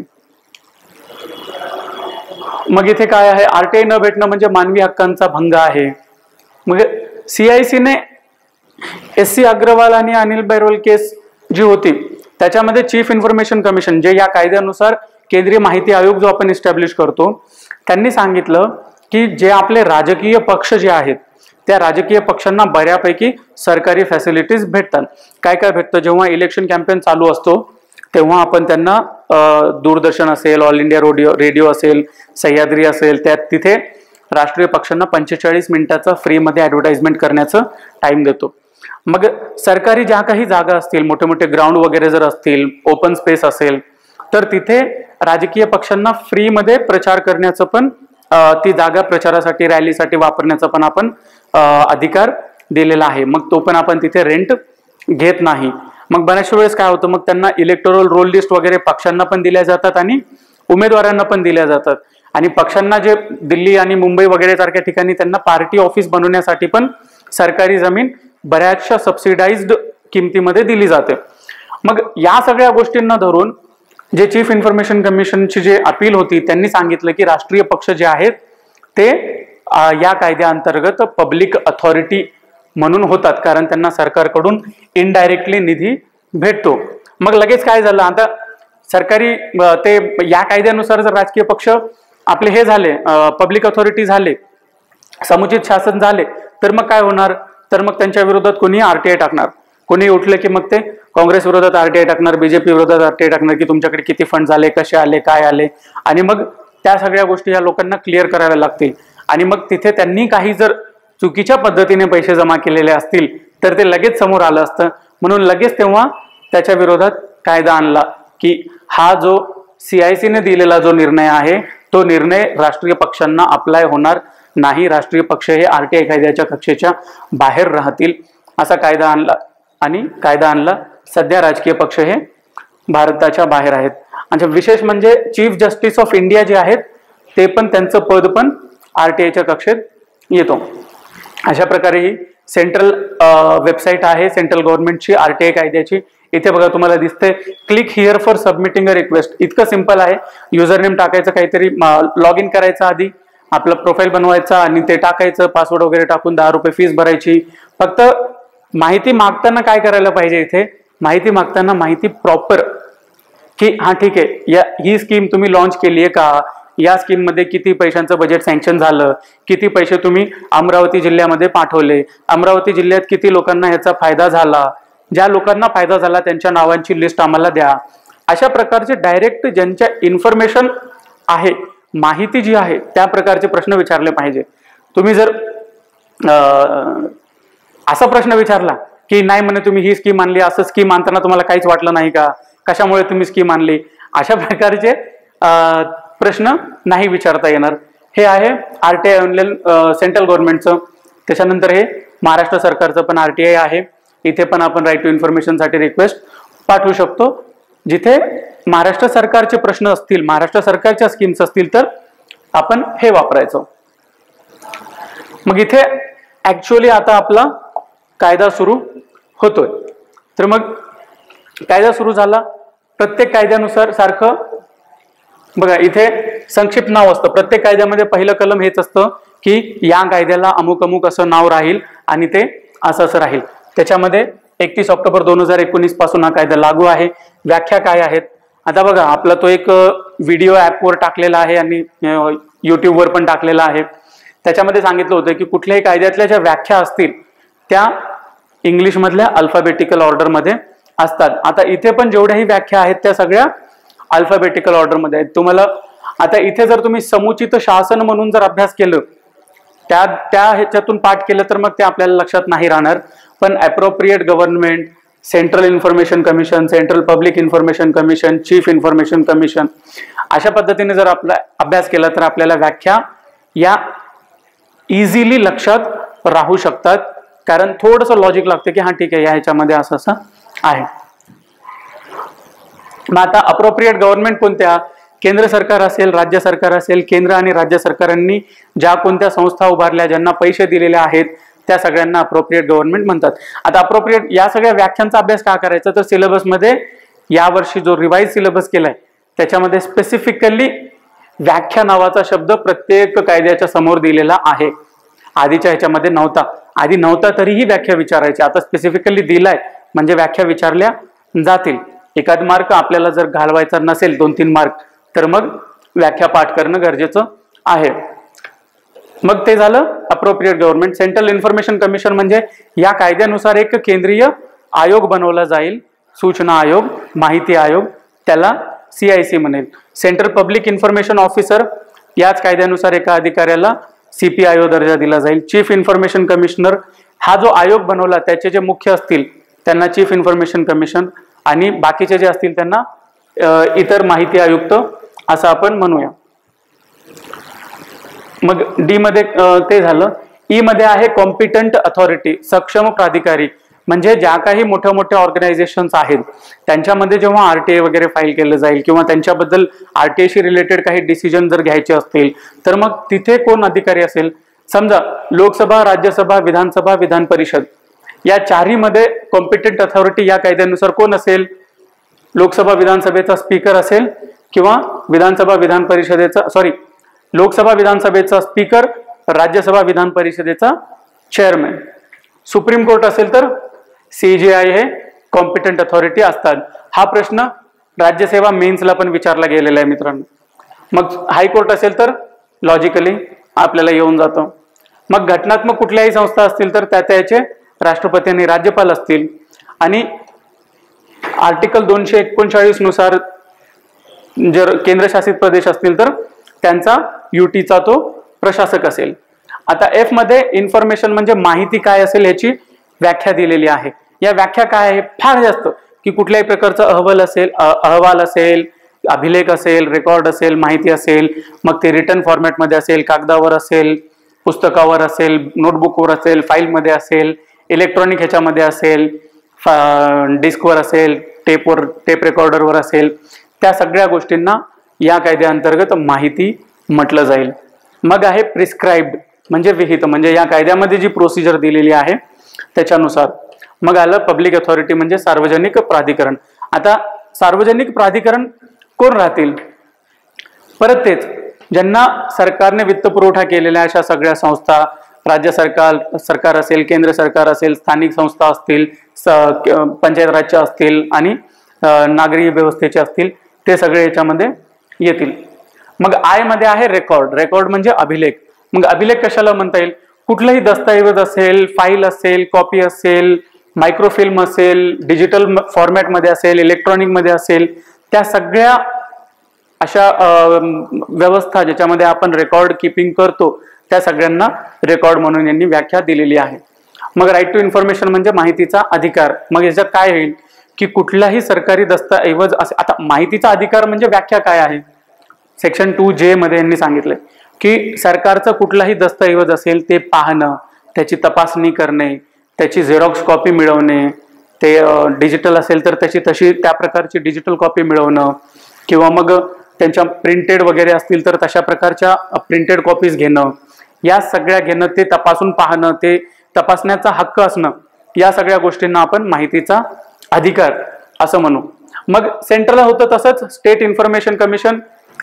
मग इथे काय आहे, RTI न भेटणं म्हणजे मानवी हक्कांचा भंग आहे. मग CIC ने SC अग्रवाल आणि अनिल बैरवल केस जी होती त्याच्यामध्ये चीफ इन्फॉर्मेशन कमिशन, जे या कायद्यानुसार केंद्रीय माहिती आयोग जो आपण इस्टॅब्लिश करतो, त्यांनी सांगितलं की जे आपले राजकीय पक्ष जे आहेत त्या राजकीय पक्षांना बऱ्यापैकी सरकारी फॅसिलिटीज भेटतात. काय काय भेटतं, जेव्हा इलेक्शन कॅम्पेन चालू असतो तेव्हा आपण त्यांना दूरदर्शन असेल, ऑल इंडिया रेडिओ असेल, सह्याद्री असेल, त्यात तिथे राष्ट्रीय पक्षांना 45 मिनिटाचा फ्रीमध्ये ॲडव्हर्टाइजमेंट करण्याचं टाइम देतो. मग सरकारी ज्या काही जागा असतील, मोठे मोठे ग्राउंड वगैरे जर असतील, ओपन स्पेस असेल, तर तिथे राजकीय पक्षांना फ्रीमध्ये प्रचार करण्याचं पण, ती जागा प्रचारासाठी रॅलीसाठी वापरण्याचा पण आपण अधिकार दिलेला आहे. मग तो पण आपण तिथे रेंट घेत नाही. मग बऱ्याचशा वेळेस काय होतं, मग त्यांना इलेक्टोरल रोल लिस्ट वगैरे पक्षांना पण दिल्या जातात आणि उमेदवारांना पण दिल्या जातात. आणि पक्षांना जे दिल्ली आणि मुंबई वगैरे सारख्या ठिकाणी त्यांना पार्टी ऑफिस बनवण्यासाठी पण सरकारी जमीन बऱ्याचशा सबसिडाइज्ड किमतीमध्ये दिली जाते. मग या सगळ्या गोष्टींना धरून जे चीफ इन्फॉर्मेशन कमिशनची जे अपील होती, त्यांनी सांगितलं की राष्ट्रीय पक्ष जे आहेत ते या कायद्याअंतर्गत पब्लिक अथॉरिटी म्हणून होतात, कारण त्यांना सरकारकडून इनडायरेक्टली निधी भेटतो. मग लगेच काय झालं, आता सरकारी ते या कायद्यानुसार जर राजकीय पक्ष आपले हे झाले, पब्लिक अथॉरिटी झाले, समुचित शासन झाले, तर मग काय होणार, तर मग त्यांच्या विरोधात कोणी आरटीआय टाकणार. कोणी उठले की मग ते काँग्रेस विरोधात आरटीआय टाकणार, बीजेपी विरोधात आरटीआय टाकणार की तुमच्याकडे किती फंड आले, कसे आले, काय आले. आणि मग त्या सगळ्या गोष्टी या लोकांना क्लिअर कराव्या लागतील. आणि मग तिथे त्यांनी काही जर चुकीच्या पद्धतीने पैसे जमा केलेले असतील तर ते लगेच समोर आलं असतं. म्हणून लगेच तेव्हा त्याच्या विरोधात कायदा आणला की हा जो CIC ने दिलेला जो निर्णय आहे तो निर्णय राष्ट्रीय पक्षांना अप्लाय होणार नाही. राष्ट्रीय पक्ष हे आरटीआय कायद्याच्या कक्षेच्या बाहेर राहतील असा कायदा आणला. आणि कायदा आणला, सध्या राजकीय पक्ष हे भारताच्या बाहेर आहेत. आणि विशेष म्हणजे चीफ जस्टिस ऑफ इंडिया जे आहेत ते पण, त्यांचं पद पण आरटीआयच्या कक्षेत येतो. अशा प्रकारे ही सेंट्रल वेबसाईट आहे सेंट्रल गव्हर्नमेंटची आरटीआय कायद्याची. इथे बघा तुम्हाला दिसते click here for submitting a request. इतकं सिंपल आहे. युजर नेम टाकायचं, काहीतरी लॉग इन करायचं, आधी आपलं प्रोफाईल बनवायचा आणि ते टाकायचं, पासवर्ड वगैरे टाकून 10 रुपये फीस भरायची. फक्त माहिती मागताना काय करायला पाहिजे, इथे माहिती मागताना माहिती प्रॉपर, की हा ठीक आहे, ही स्कीम तुम्ही लॉन्च केली आहे का, या स्कीम मध्ये किती पैशांचं बजेट सँक्शन झालं, किती पैसे तुम्ही अमरावती जिल्ह्यामध्ये पाठवले, अमरावती जिल्ह्यात किती लोकांना ह्याचा फायदा झाला, ज्या लोकांना फायदा झाला त्यांच्या नावांची लिस्ट आम्हाला द्या. अशा प्रकारचे डायरेक्ट ज्यांच्या इन्फॉर्मेशन आहे, माहिती जी आहे, त्या प्रकारचे प्रश्न विचारले पाहिजे. तुम्ही जर असा प्रश्न विचारला की नाही म्हणे तुम्ही ही स्कीम आणली, असं स्कीम आणताना तुम्हाला काहीच वाटलं नाही का, कशामुळे तुम्ही स्कीम आणली, अशा प्रकारचे प्रश्न नाही विचारता येणार. हे आहे आरटीआय ऑनलाईन सेंट्रल गव्हर्नमेंटचं. त्याच्यानंतर हे महाराष्ट्र सरकारचं पण आरटीआय आहे. इथे पण आपण राईट टू इन्फॉर्मेशनसाठी रिक्वेस्ट पाठवू शकतो. जिथे महाराष्ट्र सरकारचे प्रश्न असतील, महाराष्ट्र सरकारच्या स्कीम्स असतील, तर आपण हे वापरायचं. मग इथे ऍक्च्युअली आता आपला कायदा सुरू होतोय. तर मग कायदा सुरू झाला. प्रत्येक कायद्यानुसार सारखं बघा इथे संक्षिप्त नाव असतं. प्रत्येक कायद्यामध्ये पहिलं कलम हेच असतं की या कायद्याला अमुक अमुक असं नाव राहील आणि ते असं असं राहील. त्याच्यामध्ये 31 ऑक्टोबर 2019 पासून हा कायदा लागू आहे. व्याख्या काय आहेत, आता बघा आपला तो एक व्हिडिओ ऍपवर टाकलेला आहे आणि युट्यूबवर पण टाकलेला आहे. त्याच्यामध्ये सांगितलं होतं की कुठल्याही कायद्यातल्या ज्या व्याख्या असतील त्या इंग्लिशमधल्या अल्फाबेटिकल ऑर्डरमध्ये असतात. आता इथे पण जेवढ्याही व्याख्या आहेत त्या सगळ्या अल्फाबेटिकल ऑर्डरमध्ये आहेत. तुम्हाला आता इथे जर तुम्ही समुचित शासन म्हणून जर अभ्यास केलं, त्या ह्याच्यातून पाठ केलं तर मग ते आपल्याला लक्षात नाही राहणार. पण appropriate government, central information commission, central public information commission, chief information commission, अशा पद्धतीने जर आपला अभ्यास केला तर आपल्याला व्याख्या या इझिली लक्षात राहू शकतात. कारण थोडंसं लॉजिक लागतं की हा ठीक आहे, या ह्याच्यामध्ये असं असं आहे. मग आता अप्रोप्रिएट गव्हर्नमेंट कोणत्या, केंद्र सरकार असेल, राज्य सरकार असेल, केंद्र आणि राज्य सरकारांनी ज्या कोणत्या संस्था उभारल्या, ज्यांना पैसे दिलेले आहेत, त्या सगळ्यांना अप्रोप्रिएट गव्हर्नमेंट म्हणतात. आता अप्रोप्रिएट या सगळ्या व्याख्यांचा अभ्यास का करायचा, तर सिलेबसमध्ये यावर्षी जो रिवाइज सिलेबस केलाय त्याच्यामध्ये स्पेसिफिकली व्याख्या नावाचा शब्द प्रत्येक कायद्याच्या समोर दिलेला आहे. आधीच्या ह्याच्यामध्ये नव्हता. आधी नव्हता तरीही व्याख्या विचारायची, आता स्पेसिफिकली दिलाय म्हणजे व्याख्या विचारल्या जातील. एखाद मार्क आपल्याला जर घालवायचा नसेल, 2-3 मार्क, तर मग व्याख्या पाठ करणं गरजेचं आहे. मग ते झालं appropriate government. Central information commission म्हणजे या कायद्यानुसार एक केंद्रीय आयोग बनवला जाईल, सूचना आयोग, माहिती आयोग, त्याला CIC म्हणेल. सेंट्रल पब्लिक इन्फॉर्मेशन ऑफिसर, याच कायद्यानुसार एका अधिकाऱ्याला CPIO दर्जा दिला जाईल. चीफ इन्फॉर्मेशन कमिशनर हा जो आयोग बनवला त्याचे जे मुख्य असतील त्यांना चीफ इन्फॉर्मेशन कमिशन आणि बाकीचे जे असतील त्यांना इतर माहिती आयुक्त असं आपण म्हणूया. मग डी मध्ये ते झालं. ई मध्ये आहे कॉम्पिटंट अथॉरिटी, सक्षम प्राधिकारी. म्हणजे ज्या काही मोठ्या मोठ्या ऑर्गनायझेशन्स आहेत त्यांच्यामध्ये जेव्हा RTA वगैरे फाईल केलं जाईल किंवा त्यांच्याबद्दल RTA रिलेटेड काही डिसिजन जर घ्यायचे असतील तर मग तिथे कोण अधिकारी असेल. समजा लोकसभा, राज्यसभा, विधानसभा, विधान परिषद या चारहीमध्ये कॉम्पिटंट अथॉरिटी या कायद्यानुसार कोण असेल. लोकसभा विधानसभेचा स्पीकर असेल किंवा विधानसभा विधान परिषदेचा लोकसभा विधानसभेचा स्पीकर, राज्यसभा विधान परिषदेचा चेअरमॅन. सुप्रीम कोर्ट असेल तर CJI हे कॉम्पिटंट अथॉरिटी असतात. हा प्रश्न राज्यसेवा मेन्सला पण विचारला गेलेला आहे मित्रांनो. मग हायकोर्ट असेल तर लॉजिकली आपल्याला येऊन जातं. मग घटनात्मक कुठल्याही संस्था असतील तर त्याचे राष्ट्रपती आणि राज्यपाल असतील. आणि आर्टिकल 239 नुसार जर केंद्रशासित प्रदेश असतील तर त्यांचा UTचा तो प्रशासक असेल. आता F मध्ये इन्फॉर्मेशन म्हणजे माहिती काय असेल याची व्याख्या दिलेली आहे. या व्याख्या काय आहे फार जास्त की कुठल्याही प्रकारचा अहवाल असेल, अभिलेख असेल, रेकॉर्ड असेल, माहिती असेल, मग ते रिटर्न फॉर्मॅटमध्ये असेल, कागदावर असेल, पुस्तकावर असेल, नोटबुकवर असेल, फाईलमध्ये असेल, इलेक्ट्रॉनिक ह्याच्यामध्ये असेल, डिस्कवर असेल, टेप रेकॉर्डरवर असेल, त्या सगळ्या गोष्टींना या कायद्याअंतर्गत माहिती म्हटलं जाईल. मग आहे प्रिस्क्राइब्ड म्हणजे विहित, म्हणजे या कायद्यामध्ये जी प्रोसिजर दिलेली आहे त्याच्यानुसार. मग आलं पब्लिक अथॉरिटी म्हणजे सार्वजनिक प्राधिकरण. आता सार्वजनिक प्राधिकरण कोण राहतील. परत तेच ज्यांना सरकारने वित्तपुरवठा केलेल्या अशा सगळ्या संस्था, राज्य सरकार असेल, केंद्र सरकार असेल, स्थानिक संस्था असतील, पंचायत राज्य असतील आणि नागरी व्यवस्थेचे असतील, ते सगळे याच्यामध्ये येतील. मग आय मध्ये आहे रेकॉर्ड म्हणजे अभिलेख. मग अभिलेख कशाला म्हणता येईल. कुठलाही दस्तऐवज असेल, फाईल असेल, कॉपी असेल, मायक्रोफिल्म असेल, डिजिटल फॉर्मॅटमध्ये असेल, इलेक्ट्रॉनिक मध्ये असेल, त्या सगळ्या अशा व्यवस्था ज्याच्यामध्ये आपण रेकॉर्ड किपिंग करतो त्या सगळ्यांना रेकॉर्ड म्हणून यांनी व्याख्या दिलेली आहे. मग राईट टू इन्फॉर्मेशन म्हणजे माहितीचा अधिकार. मग याच्यात काय होईल की कुठलाही सरकारी दस्तऐवज आता माहितीचा अधिकार म्हणजे व्याख्या काय आहे. सेक्शन 2J मध्ये यांनी सांगितलंय की सरकारचा कुठलाही दस्तऐवज असेल ते पाहणं, त्याची तपासणी करणे, त्याची झेरॉक्स कॉपी मिळवणे, ते डिजिटल असेल तर त्याची त्या प्रकारची डिजिटल कॉपी मिळवणं किंवा मग त्यांच्या प्रिंटेड वगैरे असतील तर तशा प्रकारच्या प्रिंटेड कॉपीज घेणं, या सगळ्या घेणं, ते तपासून पाहणं, ते तपासण्याचा हक्क असणं, या सगळ्या गोष्टींना आपण माहितीचा अधिकार असं म्हणू. मग सेंट्रलला होतं तसंच स्टेट इन्फॉर्मेशन कमिशन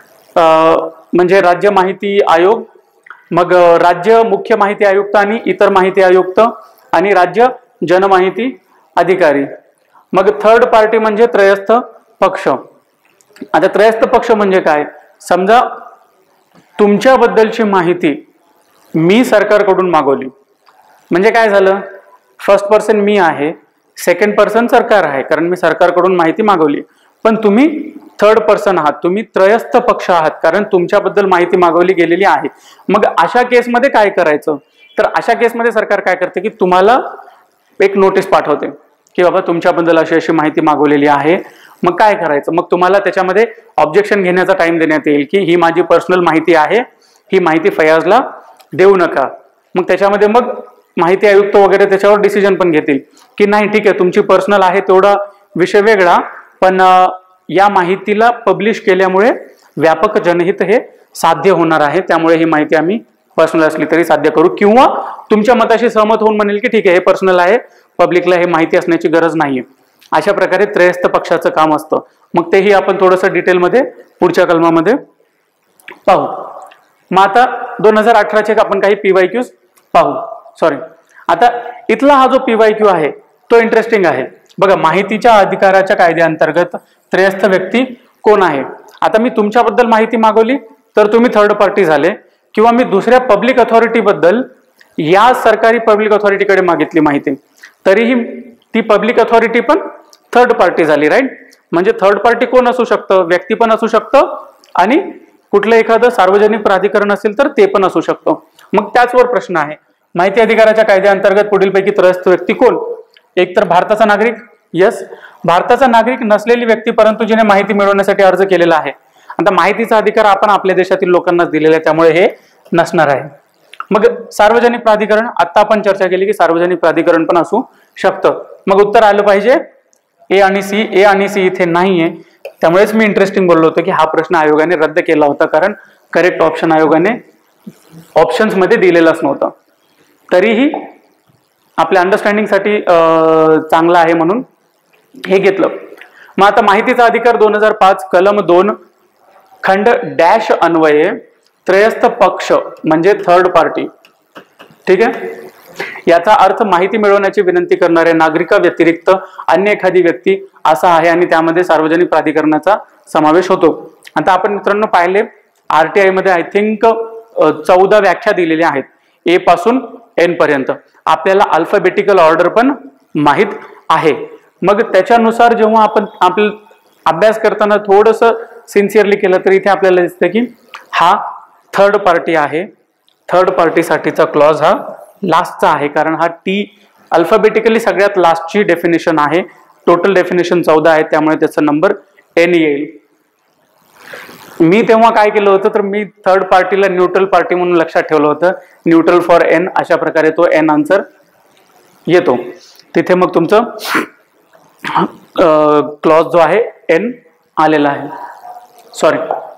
म्हणजे राज्य माहिती आयोग, मग राज्य मुख्य माहिती आयुक्त आणि इतर माहिती आयुक्त आणि राज्य जनमाहिती अधिकारी. मग थर्ड पार्टी म्हणजे त्रयस्थ पक्ष. आता त्रयस्थ पक्ष म्हणजे काय. समजा तुमच्याबद्दलची माहिती मी सरकारकडून मागवली, म्हणजे काय झालं, फर्स्ट पर्सन मी आहे, सेकंड पर्सन सरकार आहे, कारण मी सरकारकडून माहिती मागवली. पण तुम्ही थर्ड पर्सन आहात, तुम्ही त्रयस्थ पक्ष आहात, कारण तुमच्याबद्दल माहिती मागवली गेलेली आहे. मग अशा केसमध्ये काय करायचं, तर अशा केसमध्ये सरकार काय करते की तुम्हाला एक नोटीस पाठवते की बाबा तुमच्याबद्दल अशी अशी माहिती मागवलेली आहे. मग काय करायचं, मग तुम्हाला त्याच्यामध्ये ऑब्जेक्शन घेण्याचा टाइम देण्यात येईल की ही माझी पर्सनल माहिती आहे, ही माहिती फयाजला देऊ नका. मग त्याच्यामध्ये मग माहिती आयुक्त वगैरे त्याच्यावर डिसिजन पण घेतील की नाही ठीक आहे तुमची पर्सनल आहे तेवढा विषय वेगळा, पण या माहितीला पब्लिश केल्यामुळे व्यापक जनहित हे साध्य होणार आहे, त्यामुळे ही माहिती आम्ही पर्सनल असली तरी साध्य करू. किंवा तुमच्या मताशी सहमत होऊन म्हणेल की ठीक आहे हे पर्सनल आहे, पब्लिकला हे माहिती असण्याची गरज नाहीये. अशा प्रकारे त्रयस्थ पक्षाचं काम असतं. मग तेही आपण थोडंसं डिटेलमध्ये पुढच्या कलमामध्ये पाहू. मग आता 2018चे आपण काही PYQs पाहू. आता इथला हा जो PYQ आहे तो इंटरेस्टिंग आहे बघा. माहितीच्या अधिकाराच्या कायद्याअंतर्गत त्रयस्थ व्यक्ती कोण आहे. आता मी तुमच्याबद्दल माहिती मागवली तर तुम्ही थर्ड पार्टी झाले, किंवा मी दुसऱ्या पब्लिक अथॉरिटी बद्दल या सरकारी पब्लिक अथॉरिटीकडे मागितली माहिती, तरीही ती पब्लिक अथॉरिटी पण थर्ड पार्टी झाली, राईट. म्हणजे थर्ड पार्टी कोण असू शकतं, व्यक्ती पण असू शकतं आणि कुठलं एखादं सार्वजनिक प्राधिकरण असेल तर ते पण असू शकतं. मग त्याचवर प्रश्न आहे, माहिती अधिकाराच्या कायद्याअंतर्गत पुढीलपैकी त्रयस्थ व्यक्ती कोण? एक तर भारताचा नागरिक, यस, भारताचा नागरिक नसलेली व्यक्ती परंतु जिने माहिती मिळवण्यासाठी अर्ज केलेला आहे. आता माहितीचा अधिकार आपण आपल्या देशातील लोकांनाच दिलेला आहे, त्यामुळे हे नसणार आहे. मग सार्वजनिक प्राधिकरण, आता आपण चर्चा केली की सार्वजनिक प्राधिकरण पण असू शकतं. मग उत्तर आलं पाहिजे ए आणि सी. ए आणि सी इथे नाहीये, त्यामुळेच मी इंटरेस्टिंग बोललो होतो की हा प्रश्न आयोगाने रद्द केला होता, कारण करेक्ट ऑप्शन आयोगाने ऑप्शन्स मध्ये दिलेलाच नव्हता. तरीही आपल्या अंडरस्टँडिंगसाठी चांगला आहे म्हणून हे घेतलं. मग आता माहितीचा अधिकार 2005 कलम 2 खंड डॅश अन्वये त्रयस्थ पक्ष म्हणजे थर्ड पार्टी, ठीक आहे, याचा अर्थ माहिती मिळवण्याची विनंती करणाऱ्या नागरिका व्यतिरिक्त अन्य एखादी व्यक्ती असा आहे आणि त्यामध्ये सार्वजनिक प्राधिकरणाचा समावेश होतो. आता आपण मित्रांनो पाहिले आरटीआय मध्ये आय थिंक 14 व्याख्या दिलेल्या आहेत ए पासून एन पर्यंत. आपल्याला अल्फाबेटिकल ऑर्डर पण माहित आहे. मग त्याच्यानुसार जेव्हा आपण आपला अभ्यास करताना थोडस सिन्सिअरली केलं तर इथे आपल्याला दिसतं की हा थर्ड पार्टी आहे. थर्ड पार्टीसाठीचा क्लॉज हा लास्टचा आहे, कारण हा टी अल्फाबेटिकली सगळ्यात लास्टची डेफिनेशन आहे. टोटल डेफिनेशन 14 आहे, त्यामुळे त्याचा नंबर एन येईल. मी तेव्हा काय केलं होतं तर मी थर्ड पार्टीला न्यूट्रल पार्टी म्हणून लक्षात ठेवलं होतं. न्यूट्रल फॉर एन, अशा प्रकारे तो एन आन्सर येतो. तिथे मग तुमचं क्लॉज जो आहे एन आलेला आहे. सॉरी,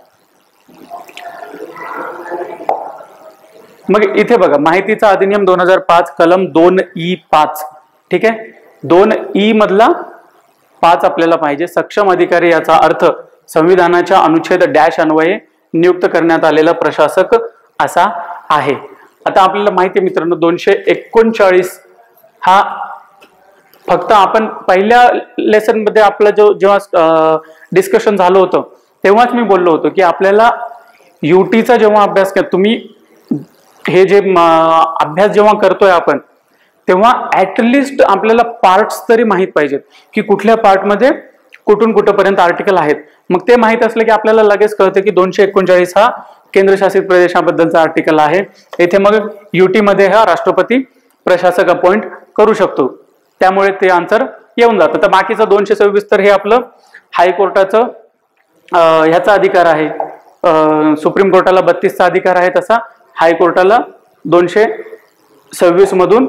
मग इथे बघा माहितीचा अधिनियम 2005 कलम 2E5, ठीक आहे, 2E मधला 5 आपल्याला पाहिजे. सक्षम अधिकारी याचा अर्थ संविधानाच्या अनुच्छेद डॅश अन्वये नियुक्त करण्यात आलेला प्रशासक असा आहे. आता आपल्याला माहिती आहे मित्रांनो 239 हा फक्त आपण पहिल्या लेसन मध्ये आपलं जेव्हा डिस्कशन झालं होतं तेव्हाच मी बोललो होतो की आपल्याला युटीचा जेव्हा अभ्यास तुम्ही हे जे अभ्यास जेव्हा करतोय आपण तेव्हा ऍटलिस्ट आपल्याला पार्ट्स तरी माहित पाहिजेत की कुठल्या पार्टमध्ये कुठून कुठपर्यंत आर्टिकल आहेत. मग ते माहित असलं की आपल्याला लगेच कळतं की 239 हा केंद्रशासित प्रदेशाबद्दलचा आर्टिकल आहे. येथे मग युटी मध्ये हा राष्ट्रपती प्रशासक अपॉइंट करू शकतो, त्यामुळे ते आन्सर येऊन जातं. तर बाकीचं 226 तर हे आपलं हायकोर्टाचं ह्याचा अधिकार आहे. सुप्रीम कोर्टाला 32चा अधिकार आहे, तसा हायकोर्टाला 226 मधून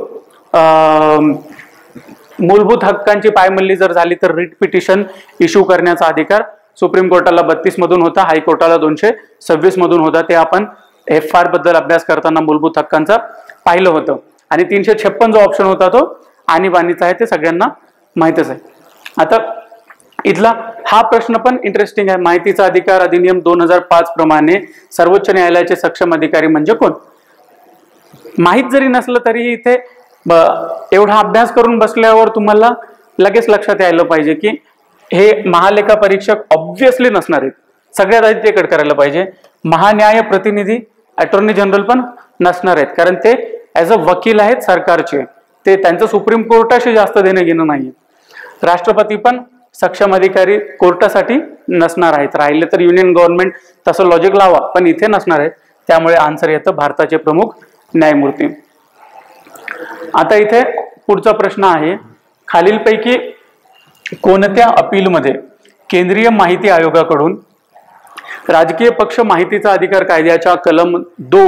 मूलभूत हक्कांची पायमल्ली जर झाली तर रिट पिटिशन इश्यू करण्याचा अधिकार सुप्रीम कोर्टाला 32 मधून होता, हायकोर्टाला 226 मधून होता. ते आपण FR बद्दल अभ्यास करताना मूलभूत हक्कांचा पाहिलं होतं. आणि 356 जो ऑप्शन होता तो आणीबाणीचा आहे, ते सगळ्यांना माहितच आहे. आता इथला हा प्रश्न पण इंटरेस्टिंग आहे. माहितीचा अधिकार अधिनियम 2005 प्रमाणे सर्वोच्च न्यायालयाचे सक्षम अधिकारी म्हणजे कोण? माहित जरी नसलं तरी इथे एवढा अभ्यास करून बसल्यावर तुम्हाला लगेच लक्षात यायला पाहिजे की हे महालेखा परीक्षक ऑब्व्हियसली नसणार आहेत. सगळ्यात आधी ते कट करायला पाहिजे. महान्याय प्रतिनिधी अटॉर्नी जनरल पण नसणार आहेत, कारण ते ऍज अ वकील आहेत सरकारचे, ते त्यांचं सुप्रीम कोर्टाशी जास्त देणं घेणं नाही. राष्ट्रपती पण सक्षम अधिकारी कोर्टासाठी नसणार आहेत. राहिले तर युनियन गव्हर्नमेंट, तसं लॉजिक लावा, पण इथे नसणार आहेत. त्यामुळे आन्सर येतं भारताचे प्रमुख न्यायमूर्ती. आता इथे पुढचा प्रश्न आहे, खालीलपैकी कोणत्या अपीलमध्ये केंद्रीय माहिती आयोगाकडून राजकीय पक्ष माहितीचा अधिकार कायद्याच्या कलम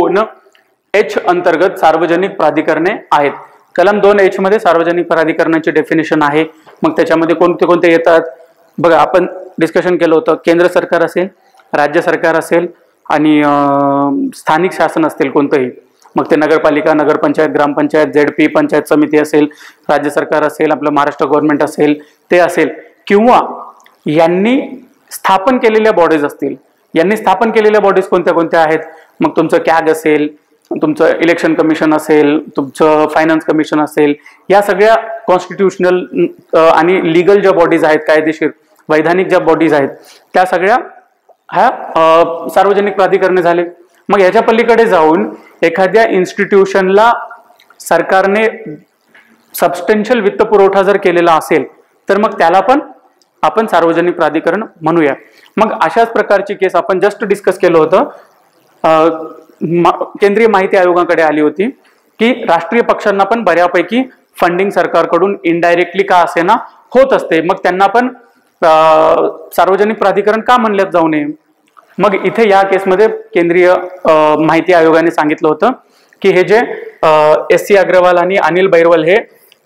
2H अंतर्गत सार्वजनिक प्राधिकरणे आहेत? कलम 2H मध्ये सार्वजनिक प्राधिकरणाची डेफिनेशन आहे. मग त्याच्यामध्ये कोणते कोणते येतात बघा, आपण डिस्कशन केलं होतं. केंद्र सरकार असेल, राज्य सरकार असेल आणि स्थानिक शासन असतील कोणतंही, मग ते नगरपालिका, नगरपंचायत, ग्रामपंचायत, ZP, पंचायत समिती असेल, राज्य सरकार असेल, आपलं महाराष्ट्र गव्हर्नमेंट असेल, ते असेल, किंवा यांनी स्थापन केलेल्या बॉडीज असतील. यांनी स्थापन केलेल्या बॉडीज कोणत्या कोणत्या आहेत? मग तुमचं कॅग असेल, तुमचं इलेक्शन कमिशन असेल, तुमचं फायनान्स कमिशन असेल, या सगळ्या कॉन्स्टिट्युशनल आणि लिगल ज्या बॉडीज आहेत, कायदेशीर वैधानिक ज्या बॉडीज आहेत, त्या सगळ्या ह्या सार्वजनिक प्राधिकरणे झाले. मग याच्या पलीकडे जाऊन एखाद्या इन्स्टिट्यूशनला सरकारने सबस्टेन्शियल वित्त पुरवठा जर केलेला असेल तर मग त्याला पण आपण सार्वजनिक प्राधिकरण म्हणूया. मग अशाच प्रकारची केस आपण जस्ट डिस्कस केलं होतं केंद्रीय माहिती आयोगाकडे आली होती की राष्ट्रीय पक्षांना पण बऱ्यापैकी फंडिंग सरकारकडून इनडायरेक्टली का असे ना होत असते, मग त्यांना पण सार्वजनिक प्राधिकरण का म्हणल्यात जाऊ नये. मग इथे या केसमध्ये केंद्रीय माहिती आयोगाने सांगितलं होतं की हे जे SC अग्रवाल आणि अनिल बैरवल हे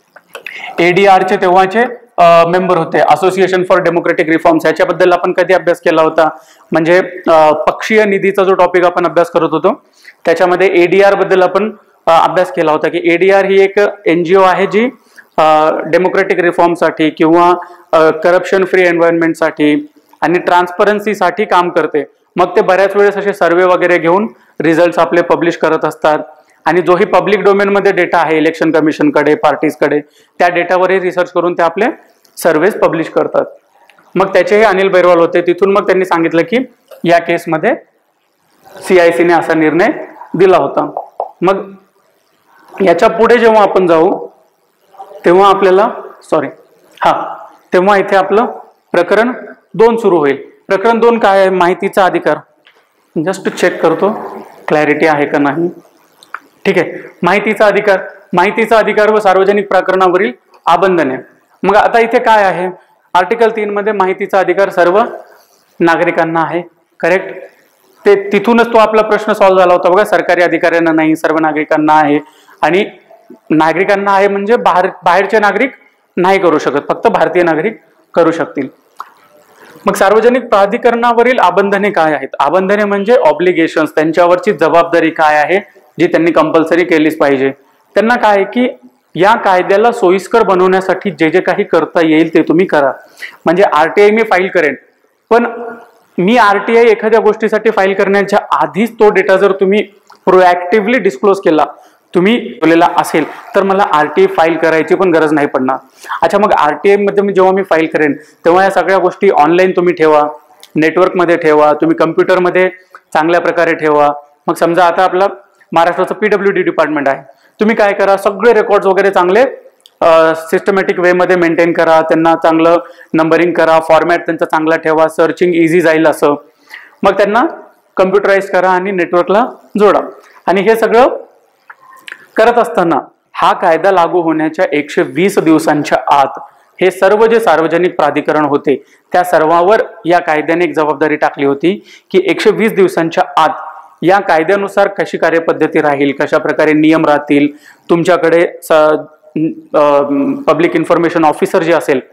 ADRचे तेव्हाचे मेंबर होते, असोसिएशन फॉर डेमोक्रेटिक रिफॉर्म्स. याच्याबद्दल आपण कधी अभ्यास केला होता, म्हणजे पक्षीय निधीचा जो टॉपिक आपण अभ्यास करत होतो त्याच्यामध्ये ADR बद्दल आपण अभ्यास केला होता की ADR ही एक NGO आहे जी डेमोक्रेटिक रिफॉर्मसाठी किंवा करप्शन फ्री एन्व्हायरमेंटसाठी आणि ट्रान्सपरन्सीसाठी काम करते. मग ते बऱ्याच वेळेस असे सर्वे वगैरे घेऊन रिझल्ट आपले पब्लिश करत असतात आणि जोही पब्लिक डोमेनमध्ये डेटा आहे इलेक्शन कमिशनकडे, पार्टीजकडे, त्या डेटावरही रिसर्च करून ते आपले सर्वेज पब्लिश करतात. मग त्याचेही अनिल बैरवाल होते. तिथून मग त्यांनी सांगितलं की या केसमध्ये CIC ने असा निर्णय दिला होता. मग याच्या पुढे जेव्हा आपण जाऊ तेव्हा आपल्याला तेव्हा इथे आपलं प्रकरण 2 सुरू होईल. प्रकरण 2 काय आहे? माहितीचा अधिकार. जस्ट चेक करतो क्लॅरिटी आहे का नाही. ठीक आहे, माहितीचा अधिकार व सार्वजनिक प्रकरणावरील आबंधने. मग आता इथे काय आहे? आर्टिकल 3 मध्ये माहितीचा अधिकार सर्व नागरिकांना आहे, करेक्ट. ते तिथूनच तो आपला प्रश्न सॉल्व्ह झाला होता बघा, सरकारी अधिकाऱ्यांना नाही, सर्व नागरिकांना आहे. आणि नागरिकांना आहे म्हणजे बाहेरचे नागरिक नाही करू शकत, फक्त भारतीय नागरिक करू शकतील. मग सार्वजनिक प्राधिकरणावरील आबंधने काय आहेत? आबंधने म्हणजे ऑब्लिगेशन्स, त्यांच्यावरची जबाबदारी काय आहे जी त्यांनी कंपल्सरी केलीच पाहिजे. त्यांना काय आहे की या कायद्याला सोयीस्कर बनवण्यासाठी जे जे काही करता येईल ते तुम्ही करा. म्हणजे RTI मी फाईल करेन, पण मी RTI एखाद्या गोष्टीसाठी फाईल करण्याच्या आधीच तो डेटा जर तुम्ही प्रोएक्टिव्हली डिस्क्लोज केला, तुम्ही बोललेला असेल, तर मला RTI फाईल करायची पण गरज नाही पडणार. अच्छा, मग RTI मध्ये जेव्हा मी फाईल करेन तेव्हा या सगळ्या गोष्टी ऑनलाईन तुम्ही ठेवा, नेटवर्कमध्ये ठेवा, तुम्ही कम्प्युटरमध्ये चांगल्या प्रकारे ठेवा. मग समजा आता आपला महाराष्ट्राचं PWD डिपार्टमेंट आहे, तुम्ही काय करा, सगळे रेकॉर्ड्स वगैरे चांगले सिस्टमॅटिक वे मध्ये मेंटेन करा, त्यांना चांगलं नंबरिंग करा, फॉर्मॅट त्यांचा चांगला ठेवा, सर्चिंग इझी जाईल असं. मग त्यांना कम्प्युटराइज करा आणि नेटवर्कला जोडा. आणि हे सगळं करत असताना हा कायदा लागू होण्याच्या 120 दिवसांच्या आत हे सर्व जे सार्वजनिक प्राधिकरण होते त्या सर्वांवर या कायद्याने एक जबाबदारी टाकली होती की 120 दिवसांच्या आत या कायद्यानुसार कशी कार्यपद्धती राहील, कशा प्रकारे नियम राहतील, तुमच्याकडे पब्लिक इन्फॉर्मेशन ऑफिसर जे असेल,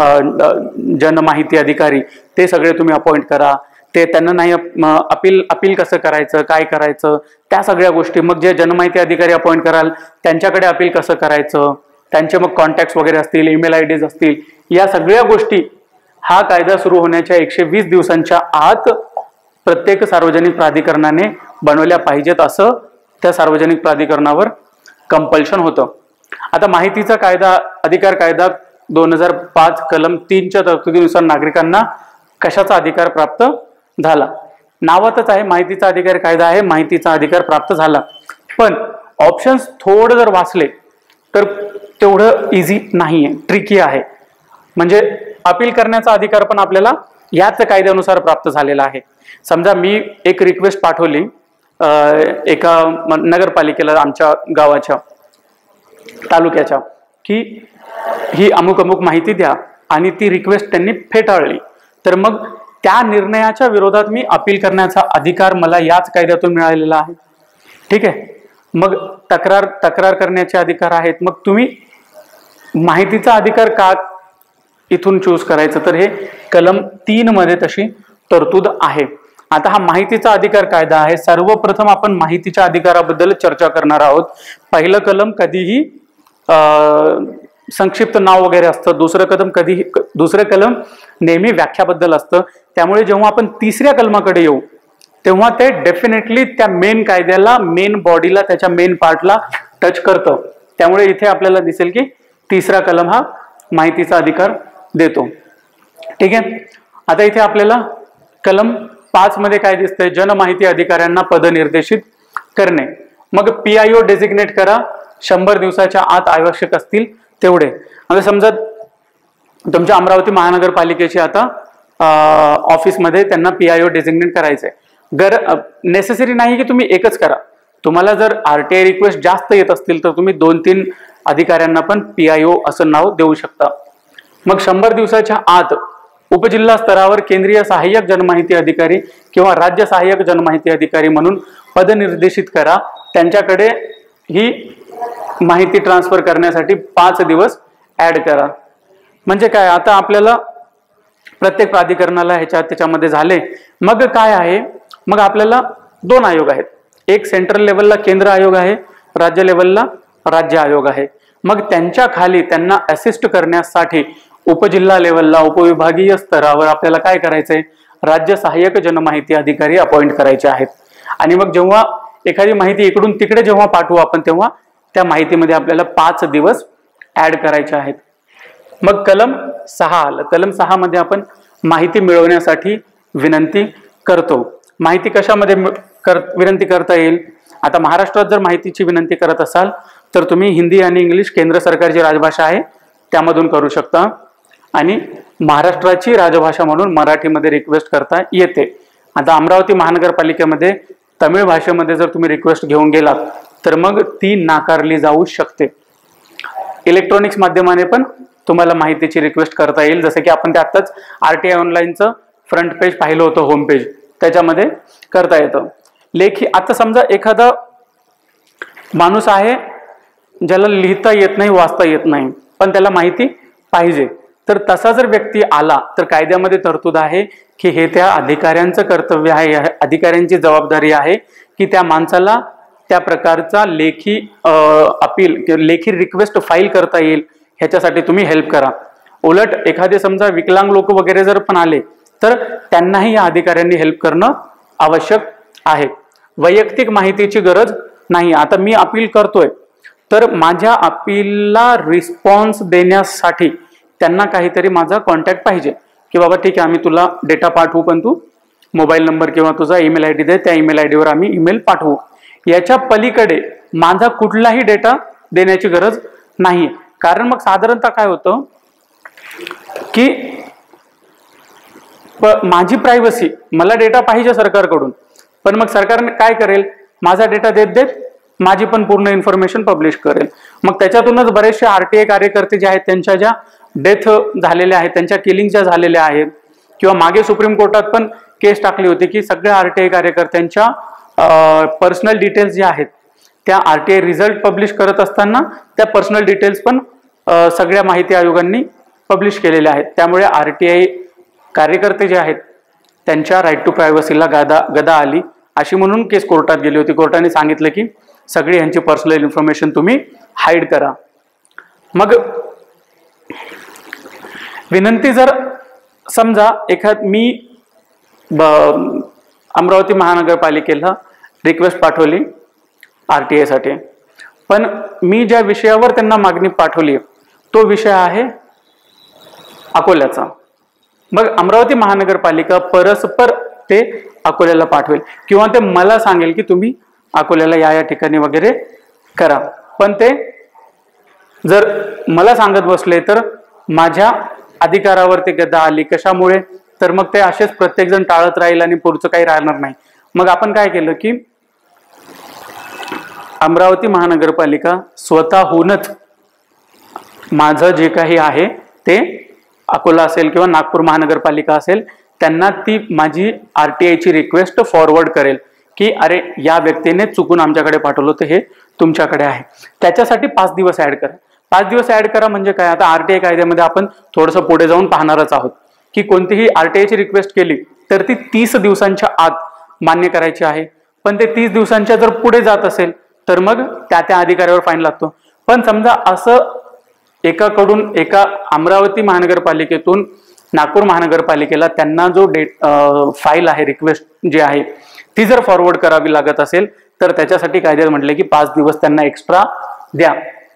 जनमाहिती अधिकारी, ते सगळे तुम्ही अपॉइंट करा. ते त्यांना नाही अपील कसं करायचं, काय करायचं, त्या सगळ्या गोष्टी. मग जे जनमाहिती अधिकारी अपॉइंट कराल त्यांच्याकडे अपील कसं करायचं, त्यांचे मग कॉन्टॅक्ट्स वगैरे असतील, ईमेल IDs असतील, या सगळ्या गोष्टी हा कायदा सुरू होण्याच्या 120 दिवसांच्या आत प्रत्येक सार्वजनिक प्राधिकरणाने बनवल्या पाहिजेत, असं त्या सार्वजनिक प्राधिकरणावर कंपल्शन होतं. आता माहितीचा कायदा, अधिकार कायदा 2005 कलम 3च्या तरतुदीनुसार नागरिकांना कशाचा अधिकार प्राप्त झाला? नावातच आहे माहितीचा अधिकार कायदा आहे, माहितीचा अधिकार प्राप्त झाला. पण ऑप्शन्स थोडं जर वाचले तर तेवढं इझी नाहीये, ट्रिकी आहे. म्हणजे अपील करण्याचा अधिकार पण आपल्याला याच कायद्यानुसार प्राप्त झालेला आहे. समजा मी एक रिक्वेस्ट पाठवली एका नगरपालिकेला, आमच्या गावाच्या, तालुक्याच्या, की ही अमुक अमुक माहिती द्या, आणि ती रिक्वेस्ट त्यांनी फेटाळली, तर मग त्या निर्णयाच्या विरोधात मी अपील करण्याचा अधिकार मला याच कायद्यातून मिळालेला आहे. ठीक आहे. मग तक्रार करण्याचे अधिकार आहेत. मग तुम्ही माहितीचा अधिकार का इथून चूज करायचं, तर हे कलम 3 मध्ये तशी तरतूद आहे. आता हा माहितीचा अधिकार कायदा आहे. सर्वप्रथम आपण माहितीच्या अधिकाराबद्दल चर्चा करणार आहोत. पहिलं कलम कधीही संक्षिप्त नाव वगैरे असतं, दुसरं कलम नेहमी व्याख्याबद्दल असतं. त्यामुळे जेव्हा आपण तिसऱ्या कलमाकडे येऊ तेव्हा ते डेफिनेटली त्या मेन कायद्याला, मेन बॉडीला, त्याच्या मेन पार्टला टच करतं. त्यामुळे इथे आपल्याला दिसेल की तिसरा कलम हा माहितीचा अधिकार देतो. ठीक आहे. आता इथे आपल्याला कलम 5 मध्ये काय दिसतंय? जनमाहिती अधिकाऱ्यांना पद निर्देशित करणे. मग PIO डेसिग्नेट करा, 100 दिवसाच्या आत आवश्यक असतील तेवढे. आता समजा तुमच्या अमरावती महानगरपालिकेची आता ऑफिसमध्ये त्यांना PIO डेसिग्नेट करायचंय, नेसेसरी नाही की तुम्ही एकच करा. तुम्हाला जर RTI रिक्वेस्ट जास्त येत असतील तर तुम्ही 2-3 अधिकाऱ्यांना पण PIO असं नाव देऊ शकता. मग 100 दिवसाच्या आत उपजिल्हा स्तरावर केंद्रीय सहाय्यक जनमाहिती अधिकारी किंवा राज्य सहाय्यक जनमाहिती अधिकारी म्हणून पदनिर्देशित करा. त्यांच्याकडे ही माहिती ट्रान्सफर करण्यासाठी 5 दिवस ऍड करा. म्हणजे काय, आता आपल्याला प्रत्येक प्राधिकरणाला त्याच्यामध्ये झाले. मग काय आहे, मग आपल्याला 2 आयोग आहेत. एक सेंट्रल लेवलला केंद्र आयोग आहे, राज्य लेवलला राज्य आयोग आहे. मग त्यांच्या खाली त्यांना असिस्ट करण्यासाठी उपजिल्हा लेवलला उपविभागीय स्तरावर आपल्याला काय करायचंय, राज्य सहाय्यक जनमाहिती अधिकारी अपॉइंट करायचे आहेत. आणि मग जेव्हा एखादी माहिती इकडून तिकडे जेव्हा पाठवू आपण, तेव्हा त्या माहितीमध्ये आपल्याला 5 दिवस ऍड करायचे आहेत. मग कलम 6 आलं. कलम 6 मध्ये आपण माहिती मिळवण्यासाठी विनंती करतो. माहिती कशामध्ये विनंती करता येईल? आता महाराष्ट्रात जर माहितीची विनंती करत असाल तर तुम्ही हिंदी आणि इंग्लिश केंद्र सरकारची राजभाषा आहे त्यामधून करू शकता. आणि महाराष्ट्राची राजभाषा म्हणून मराठीमध्ये रिक्वेस्ट करता येते. आता अमरावती महानगरपालिकेमध्ये तमिळ भाषेमध्ये जर तुम्ही रिक्वेस्ट घेऊन गेलात तर मग ती नाकारली जाऊ शकते. इलेक्ट्रॉनिक्स माध्यमाने पण तुम्हाला माहितीची रिक्वेस्ट करता येईल. जसं की आपण ते आत्ताच RTI ऑनलाईनचं फ्रंट पेज पाहिलं होतं, होम पेज, त्याच्यामध्ये करता येतं. लेखी, आता समजा एखादा माणूस आहे ज्याला लिहिता येत नाही, वाचता येत नाही, पण त्याला माहिती पाहिजे, तर तसा जर व्यक्ती आला तर कायद्यामध्ये तरतूद आहे की हे त्या अधिकाऱ्यांचं कर्तव्य आहे, अधिकाऱ्यांची जबाबदारी आहे की त्या माणसाला त्या प्रकारचा लेखी अपील, लेखी रिक्वेस्ट फाईल करता येईल, ह्याच्यासाठी तुम्ही हेल्प करा. उलट एखादे समजा विकलांग लोक वगैरे जर पण आले तर त्यांनाही या अधिकाऱ्यांनी हेल्प करणं आवश्यक आहे. वैयक्तिक माहितीची गरज नाही. आता मी अपील करतोय तर माझ्या अपीलला रिस्पॉन्स देण्यासाठी त्यांना काहीतरी माझा कॉन्टॅक्ट पाहिजे की बाबा ठीक आहे, आम्ही तुला डेटा पाठवू, पण तू मोबाईल नंबर किंवा तुझा ईमेल ID दे, त्या ईमेल ID वर आम्ही ईमेल पाठवू. याच्या पलीकडे माझा कुठलाही डेटा देण्याची गरज नाही. कारण मग साधारणतः काय होतं की माझी प्रायव्हसी, मला डेटा पाहिजे सरकारकडून, पण मग सरकार काय करेल, माझा डेटा देत देत माझी पण पूर्ण इन्फॉर्मेशन पब्लिश करेल. मग त्याच्यातूनच बरेचसे RTI कार्यकर्ते जे आहेत त्यांच्या ज्या डेथ झालेल्या आहेत, त्यांच्या किलिंग ज्या झालेल्या आहेत, किंवा मागे सुप्रीम कोर्टात पण केस टाकली होती की सगळ्या RTI कार्यकर्त्यांच्या पर्सनल डिटेल्स ज्या आहेत त्या RTI रिझल्ट पब्लिश करत असताना त्या पर्सनल डिटेल्स पण सगळ्या माहिती आयोगांनी पब्लिश केलेल्या आहेत. त्यामुळे RTI कार्यकर्ते जे आहेत त्यांच्या राईट टू प्रायव्हसीला गदा आली, अशी म्हणून केस कोर्टात गेली होती. कोर्टाने सांगितलं की सगळी यांची पर्सनल इन्फॉर्मेशन तुम्ही हाईड करा. मग विनंती जर समजा मी अमरावती महानगरपालिकेला रिक्वेस्ट पाठवली RTI साठी, पण मी ज्या विषयावर त्यांना मागणी पाठवली तो विषय आहे अकोल्याचा. मग अमरावती महानगरपालिका परस्पर ते अकोल्याला पाठवेल किंवा ते मला सांगेल की तुम्ही अकोल्याला या ठिकाणी वगैरे करा. पण ते जर मला सांगत बसले तर माझ्या अधिकारावर ते गदा आली. कशामुळे? तर मग ते असेच प्रत्येक जण टाळत राहील आणि पुढचं काही राहणार नाही. मग आपण काय केलं की अमरावती महानगरपालिका स्वतःहूनच माझं जे काही आहे ते अकोला असेल किंवा नागपूर महानगरपालिका असेल त्यांना ती माझी RTI ची रिक्वेस्ट फॉरवर्ड करेल की अरे या व्यक्तीने चुकून आमच्याकडे पाठवलं तर हे तुमच्याकडे आहे. त्याच्यासाठी 5 दिवस ऍड करा. 5 दिवस ऍड करा म्हणजे काय, आता RTI कायद्यामध्ये आपण थोडंसं पुढे जाऊन पाहणारच आहोत की कोणतीही RTI ची रिक्वेस्ट केली तर ती 30 दिवसांच्या आत मान्य करायची आहे. पण ते 30 दिवसांच्या जर पुढे जात असेल तर मग त्या अधिकाऱ्यावर फाईन लागतो. पण समजा असं एका अमरावती महानगरपालिकेतून नागपूर महानगरपालिकेला त्यांना जो फाईल आहे, रिक्वेस्ट जी आहे ती जर फॉरवर्ड करावी लागत असेल तर त्याच्यासाठी कायद्यात म्हटले की 5 दिवस त्यांना एक्स्ट्रा द्या.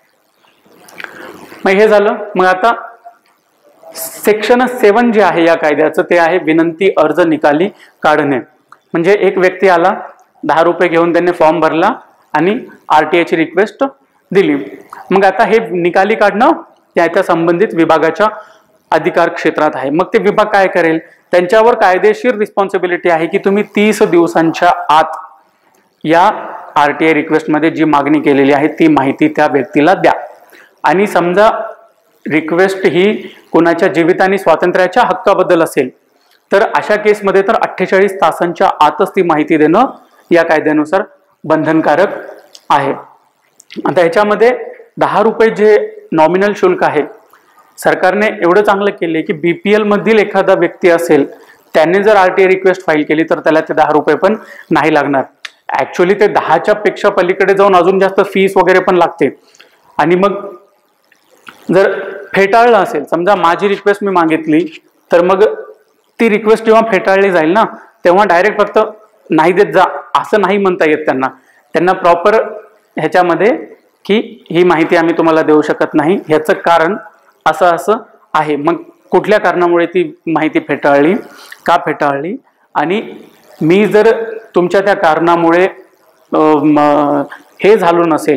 मग हे झालं. मग आता सेक्शन 7 जे आहे या कायद्याचं ते आहे विनंती अर्ज निकाली काढणे. म्हणजे एक व्यक्ती आला, 10 रुपये घेऊन त्यांनी फॉर्म भरला आणि RTI ची रिक्वेस्ट दिली. मग आता हे निकाली काढणं त्या संबंधित विभागाच्या अधिकार क्षेत्रात आहे. मग ते विभाग काय करेल, त्यांच्यावर कायदेशीर रिस्पॉन्सिबिलिटी आहे की तुम्ही 30 दिवसांच्या आत या RTI रिक्वेस्टमध्ये जी मागणी केलेली आहे ती माहिती त्या व्यक्तीला द्या. आणि समजा रिक्वेस्ट ही कोणाच्या जीवित आणि स्वातंत्र्याच्या हक्काबद्दल असेल तर अशा केसमध्ये तर 48 तासांच्या आतच ती माहिती देणं या कायद्यानुसार बंधनकारक आहे. आता ह्याच्यामध्ये 10 रुपये जे नॉमिनल शुल्क आहे, सरकारने एवढं चांगलं केले की BPL मधील एखादा व्यक्ती असेल त्याने जर RTI रिक्वेस्ट फाईल केली तर त्याला ते 10 रुपये पण नाही लागणार. ऍक्च्युअली ते 10च्या पेक्षा पलीकडे जाऊन अजून जास्त फीस वगैरे पण लागते. आणि मग जर फेटाळलं असेल, समजा माझी रिक्वेस्ट मी मागितली तर मग ती रिक्वेस्ट जेव्हा फेटाळली जाईल ना तेव्हा डायरेक्ट फक्त नाही देत जा असं नाही म्हणता येत. त्यांना प्रॉपर ह्याच्यामध्ये की ही माहिती आम्ही तुम्हाला देऊ शकत नाही, ह्याचं कारण असं आहे. मग कुठल्या कारणामुळे ती माहिती फेटाळली, का फेटाळली, आणि मी जर तुमच्या त्या कारणामुळे हे झालो नसेल,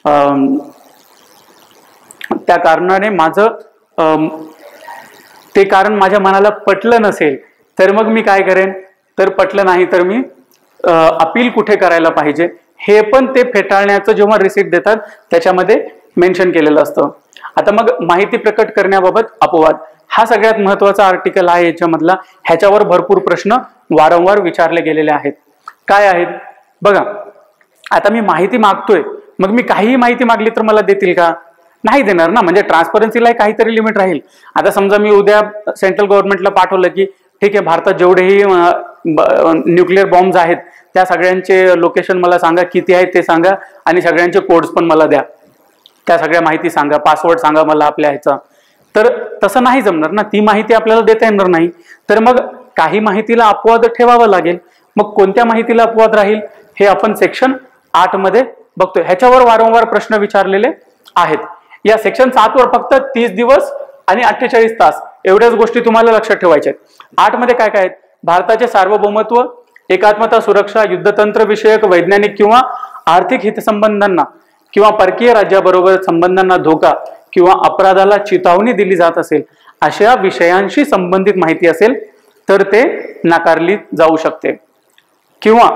त्या कारणाने माझं ते कारण माझ्या मनाला पटलं नसेल तर मग मी काय करेन, तर पटलं नाही तर मी अपील कुठे करायला पाहिजे हे पण ते फेटाळण्याचं जेव्हा रिसिप्ट देतात त्याच्यामध्ये मेन्शन केलेलं असतं. आता मग माहिती प्रकट करण्याबाबत अपवाद हा सगळ्यात महत्वाचा आर्टिकल आहे याच्यामधला. ह्याच्यावर भरपूर प्रश्न वारंवार विचारले गेलेले आहेत. काय आहेत बघा, आता मी माहिती मागतोय, मग मी काहीही माहिती मागली तर मला देतील का? नाही देणार ना. म्हणजे ट्रान्सपरन्सीला काहीतरी लिमिट राहील. आता समजा मी उद्या सेंट्रल गव्हर्नमेंटला पाठवलं की ठीक आहे, भारतात जेवढेही न्यूक्लिअर बॉम्ब्स आहेत त्या सगळ्यांचे लोकेशन मला सांगा, किती आहेत ते सांगा, आणि सगळ्यांचे कोड्स पण मला द्या, त्या सगळ्या माहिती सांगा, पासवर्ड सांगा मला आपल्या ह्याचा. तर तसं नाही जमणार ना, ती माहिती आपल्याला देता येणार नाही. तर मग काही माहितीला अपवाद ठेवावा लागेल. मग कोणत्या माहितीला अपवाद राहील हे आपण सेक्शन 8 मध्ये बघतोय. ह्याच्यावर वारंवार प्रश्न विचारलेले आहेत. या सेक्शन 7 वर फक्त 30 दिवस आणि 48 तास एवढ्याच गोष्टी तुम्हाला लक्षात ठेवायच्या आहेत. 8 मध्ये काय काय आहेत? भारताचे सार्वभौमत्व, एकात्मता, सुरक्षा, युद्धतंत्र विषयक, वैज्ञानिक किंवा आर्थिक हितसंबंधांना किंवा परकीय राज्याबरोबर संबंधांना धोका किंवा अपराधाला चितावणी दिली जात असेल अशा विषयांशी संबंधित माहिती असेल तर ते नाकारली जाऊ शकते. किंवा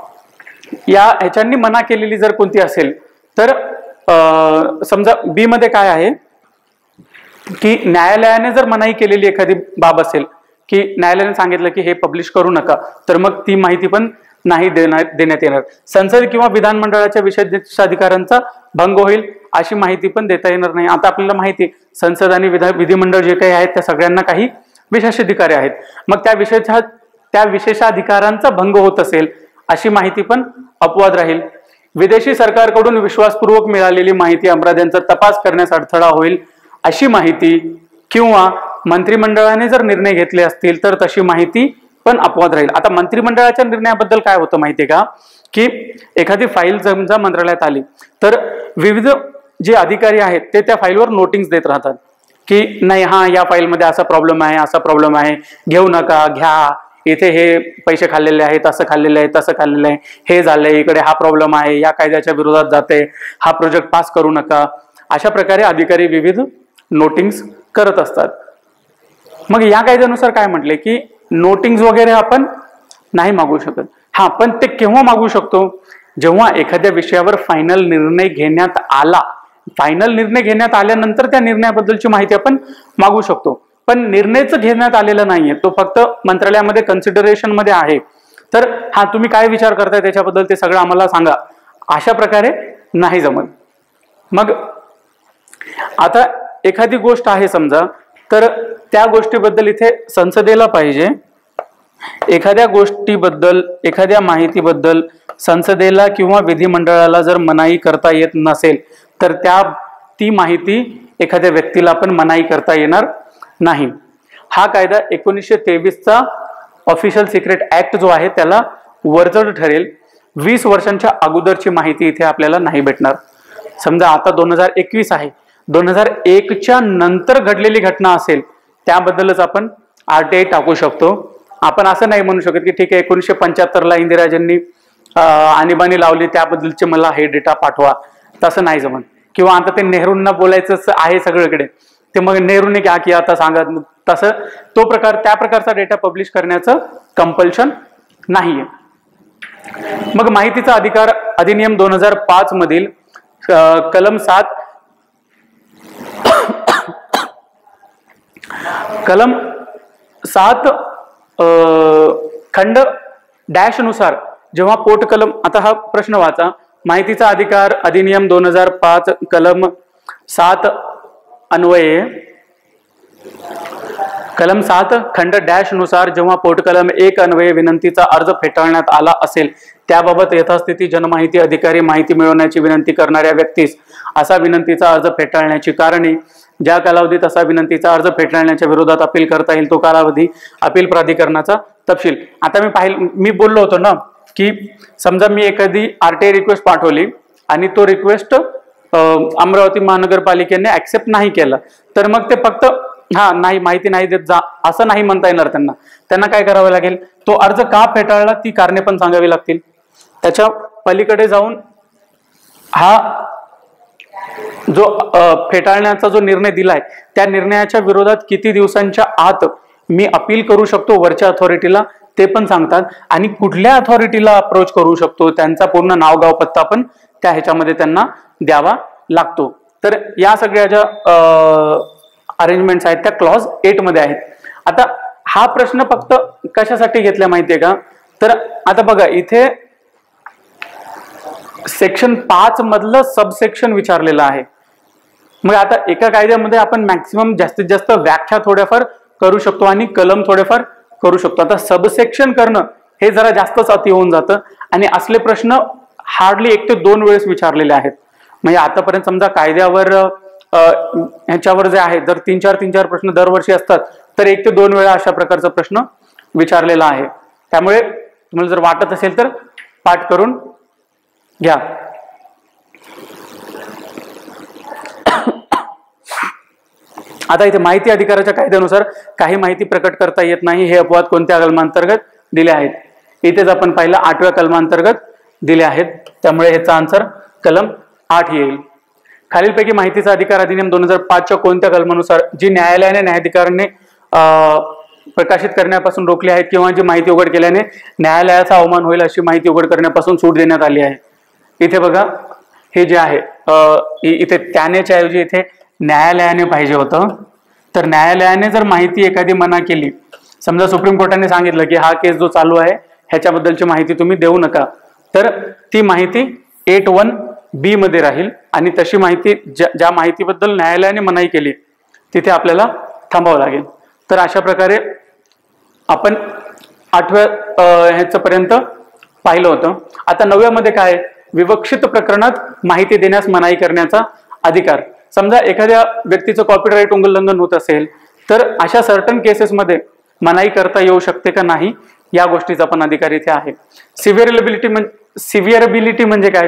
या ह्याच्यांनी मना केलेली जर कोणती असेल तर समजा B मध्ये काय आहे की न्यायालयाने जर मनाई केलेली एखादी बाब असेल की न्यायालयाने सांगितलं की हे पब्लिश करू नका, तर मग ती माहिती पण नाही देण्यात येणार. संसद किंवा विधानमंडळाच्या विशेषाधिकारांचा भंग होईल अशी माहिती पण देता येणार नाही. आता आपल्याला माहिती आहे संसद आणि विधिमंडळ जे काही आहेत त्या सगळ्यांना काही विशेषाधिकारी आहेत. मग त्या विशेषाधिकारांचा भंग होत असेल अशी माहिती पण अपवाद राहील. विदेशी सरकारकडून विश्वासपूर्वक मिळालेली माहिती अपराध्यांचा तपास करण्यास अडथळा होईल अशी माहिती, किंवा मंत्रिमंडळाने जर निर्णय घेतले असतील तर तशी माहिती पण अपवाद राहील. आता मंत्रिमंडळाच्या निर्णयाबद्दल काय होतं माहितीये का, की एखादी फाईल समजा मंत्रालयात आली तर विविध जे अधिकारी आहेत ते त्या फाईलवर नोटिंग्स देत राहतात की नाही, हा या फाईलमध्ये असा प्रॉब्लेम आहे, असा प्रॉब्लेम आहे, घेऊ नका, घ्या, इथे हे पैसे खाल्लेले आहेत, असं खाल्लेलं आहे, तसं खाल्लेलं आहे, हे झालंय, इकडे हा प्रॉब्लेम आहे, या कायद्याच्या विरोधात जाते, हा प्रोजेक्ट पास करू नका. अशा प्रकारे अधिकारी विविध नोटिंग्स करत असतात. मग या कायद्यानुसार काय म्हटले की नोटिंग्स वगैरे आपण नाही मागू शकत. हा, पण ते केव्हा मागू शकतो? जेव्हा एखाद्या विषयावर फायनल निर्णय घेण्यात आला. फायनल निर्णय घेण्यात आल्यानंतर त्या निर्णयाबद्दलची माहिती आपण मागू शकतो. पण निर्णयच घेण्यात आलेला नाहीये, तो फक्त मंत्रालयामध्ये कन्सिडरेशन मध्ये आहे. तर हा, तुम्ही काय विचार करताय त्याच्याबद्दल ते सगळं आम्हाला सांगा, अशा प्रकारे नाही जमत. मग आता एखादी गोष्ट आहे समजा, तर त्या गोष्टीबद्दल इथे संसदेला पाहिजे. एखाद्या गोष्टीबद्दल, एखाद्या माहितीबद्दल संसदेला किंवा विधिमंडळाला जर मनाई करता येत नसेल तर ती माहिती एखाद्या व्यक्तीला पण मनाई करता येणार नाही. हा कायदा 1923चा ऑफिशियल सिक्रेट ऍक्ट जो आहे त्याला वर्जड ठरेल. 20 वर्षांच्या अगोदरची माहिती इथे आपल्याला नाही भेटणार. समजा आता 2021 आहे, 2001च्या नंतर घडलेली घटना असेल त्याबद्दलच आपण RTI टाकू शकतो. आपण असं नाही म्हणू शकत की ठीक आहे 1975ला इंदिराजींनी आणीबाणी लावली त्याबद्दलचे मला हे डेटा पाठवा, तसं नाही जमत. किंवा आता ते नेहरूंना बोलायचं आहे सगळीकडे, ते मग नेहरूने क्या की आता सांगा तसं त्या प्रकारचा डेटा पब्लिश करण्याचं कंपल्शन नाहीये. मग माहितीचा अधिकार अधिनियम 2005 मधील कलम 7 खंड डॅश नुसार जेव्हा पोटकलम, आता हा प्रश्न वाचा, माहितीचा अधिकार अधिनियम 2005 कलम 7 अन्वये कलम 7 खंड डॅश नुसार जेव्हा पोटकलम 1 अन्वये विनंतीचा अर्ज फेटाळण्यात आला असेल त्याबाबत यथास्थिती जनमाहिती अधिकारी माहिती मिळवण्याची विनंती करणाऱ्या व्यक्तीस असा विनंतीचा अर्ज फेटाळण्याची कारणे, ज्या कालावधीत असा विनंतीचा अर्ज फेटाळण्याच्या विरोधात अपील करता येईल तो कालावधी, अपील प्राधिकरणाचा तपशील. आता मी बोललो होतो ना की समजा मी एखादी आरटीआय रिक्वेस्ट पाठवली आणि तो रिक्वेस्ट अमरावती महानगरपालिकेने ऍक्सेप्ट नाही केला, तर मग ते फक्त नाही माहिती नाही देत जा असं नाही म्हणता येणार. त्यांना काय करावं लागेल, तो अर्ज का फेटाळला ती कारणे पण सांगावी लागतील. त्याच्या पलीकडे जाऊन हा जो फेटाळण्याचा जो निर्णय दिलाय त्या निर्णयाच्या विरोधात किती दिवसांच्या आत मी अपील करू शकतो वरच्या अथॉरिटीला ते पण सांगतात, आणि कुठल्या अथॉरिटीला अप्रोच करू शकतो त्यांचा पूर्ण नाव गाव पत्ता पण त्या ह्याच्यामध्ये त्यांना द्यावा लागतो. तर या सगळ्या ज्या अरेंजमेंट्स आहेत त्या क्लॉज 8 मध्ये आहेत. आता हा प्रश्न फक्त कशासाठी घेतला माहितीये का, तर आता बघा इथे सेक्शन 5 मधलं सबसेक्शन विचारलेलं आहे. मग आता एका कायद्यामध्ये आपण मॅक्सिमम जास्तीत जास्त व्याख्या थोड्याफार करू शकतो आणि कलम थोडेफार करू शकतो. आता सबसेक्शन करणं हे जरा जास्तच अति होऊन जातं आणि असले प्रश्न हार्डली 1 ते 2 वेळेस विचारलेले आहेत. म्हणजे आतापर्यंत समजा कायद्यावर ह्याच्यावर जे आहे जर 3-4 प्रश्न दरवर्षी असतात तर 1 ते 2 वेळा अशा प्रकारचा प्रश्न विचारलेला आहे. त्यामुळे तुम्हाला जर वाटत असेल तर पाठ करून घ्या. आता इथे माहिती अधिकाराच्या कायद्यानुसार काही माहिती प्रकट करता येत नाही हे अपवाद कोणत्या कलमांतर्गत दिले आहेत. इथेच आपण पाहिलं 8व्या कलमांतर्गत दिले आहेत. त्यामुळे ह्याचा आन्सर कलम 8 येईल. खालीलपैकी माहितीचा अधिकार अधिनियम 2005च्या कोणत्या कलमानुसार जी न्यायालयाने न्यायाधिकाऱ्यांनी प्रकाशित करण्यापासून रोखली आहेत किंवा जी माहिती उघड केल्याने न्यायालयाचा अवमान होईल अशी माहिती उघड करण्यापासून सूट देण्यात आली आहे. इथे बघा हे जे आहे इथे त्यानेच्या ऐवजी इथे न्यायालयाने पाहिजे होतं. तर न्यायालयाने जर माहिती एखादी मना केली, समजा सुप्रीम कोर्टाने सांगितलं की हा केस जो चालू आहे ह्याच्याबद्दलची माहिती तुम्ही देऊ नका, तर ती माहिती 8(1)B मध्ये राहील आणि तशी माहिती ज्या माहितीबद्दल न्यायालयाने मनाई केली तिथे आपल्याला थांबावं लागेल. तर अशा प्रकारे आपण 8व्या ह्याच्यापर्यंत पाहिलं होतं. आता 9व्यामध्ये काय, विवक्षित प्रकरणात माहिती देण्यास मनाई करण्याचा अधिकार. समजा एखाद्या व्यक्तीचं कॉपीराईट उल्लंघन होत असेल तर अशा सर्टन केसेसमध्ये मनाई करता येऊ शकते का नाही या गोष्टीचा पण अधिकार इथे आहे. सिव्हिअरबिलिटी म्हणजे काय,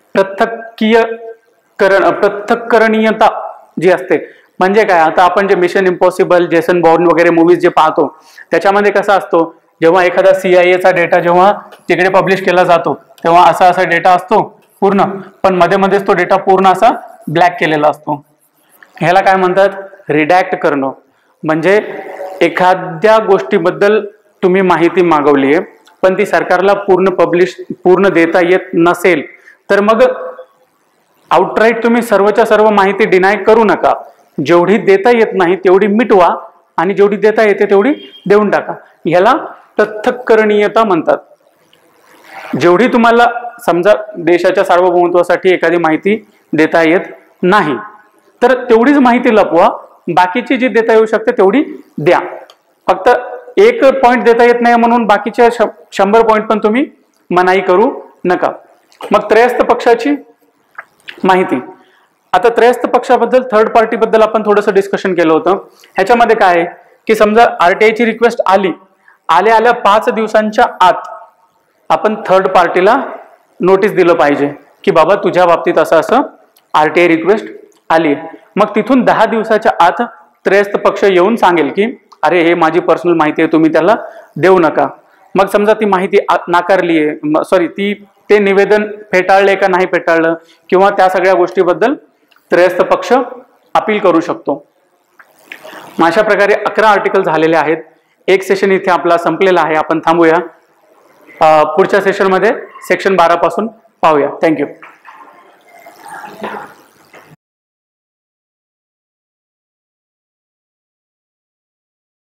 पृथक्करणीयता जी असते म्हणजे काय. आता आपण जे मिशन इम्पॉसिबल, जेसन बॉर्न वगैरे मूवीज जे पाहतो त्याच्यामध्ये कसा असतो, जेव्हा एखादा CIA डेटा जेव्हा तिकडे पब्लिश केला जातो तेव्हा असा डेटा असतो पूर्ण, पण मध्ये मध्येच तो डेटा पूर्ण असा ब्लॅक केलेला असतो. ह्याला काय म्हणतात, रिडॅक्ट करणं. म्हणजे एखाद्या गोष्टीबद्दल तुम्ही माहिती मागवली आहे पण ती सरकारला पूर्ण देता येत नसेल तर मग आउटराईट तुम्ही सर्वच्या सर्व माहिती डिनाय करू नका. जेवढी देता येत नाही तेवढी मिटवा आणि जेवढी देता येते तेवढी देऊन टाका. ह्याला पृथक्करणीयता म्हणतात. जेवढी तुम्हाला समजा देशाच्या सार्वभौमत्वासाठी एखादी माहिती देता येत नाही तर तेवढीच माहिती लपवा, बाकीची जी देता येऊ शकते तेवढी द्या. फक्त 1 पॉइंट देता येत नाही म्हणून बाकीच्या 100 पॉइंट पण तुम्ही मनाई करू नका. मग त्रयस्थ पक्षाची माहिती. आता त्रयस्थ पक्षाबद्दल, थर्ड पार्टी बद्दल आपण थोडंसं डिस्कशन केलं होतं. ह्याच्यामध्ये काय आहे की समजा आरटीआयची रिक्वेस्ट आल्या 5 दिवसांच्या आत आपण थर्ड पार्टीला नोटीस दिलं पाहिजे की बाबा तुझ्या बाबतीत असं आरटीआय रिक्वेस्ट आली. मग तिथून 10 दिवसाच्या आत त्रयस्थ पक्ष येऊन सांगेल की अरे हे माझी पर्सनल माहिती आहे, तुम्ही त्याला देऊ नका. मग समजा ती माहिती नाकारली आहे, ते निवेदन फेटाळले का नाही फेटाळलं किंवा त्या सगळ्या गोष्टीबद्दल त्रयस्थ पक्ष अपील करू शकतो. अशा प्रकारे 11 आर्टिकल झालेले आहेत. एक सेशन इथे आपला संपलेला आहे. आपण थांबूया. पुढच्या सेशनमध्ये सेक्शन 12 पासून पाहूया. थँक्यू.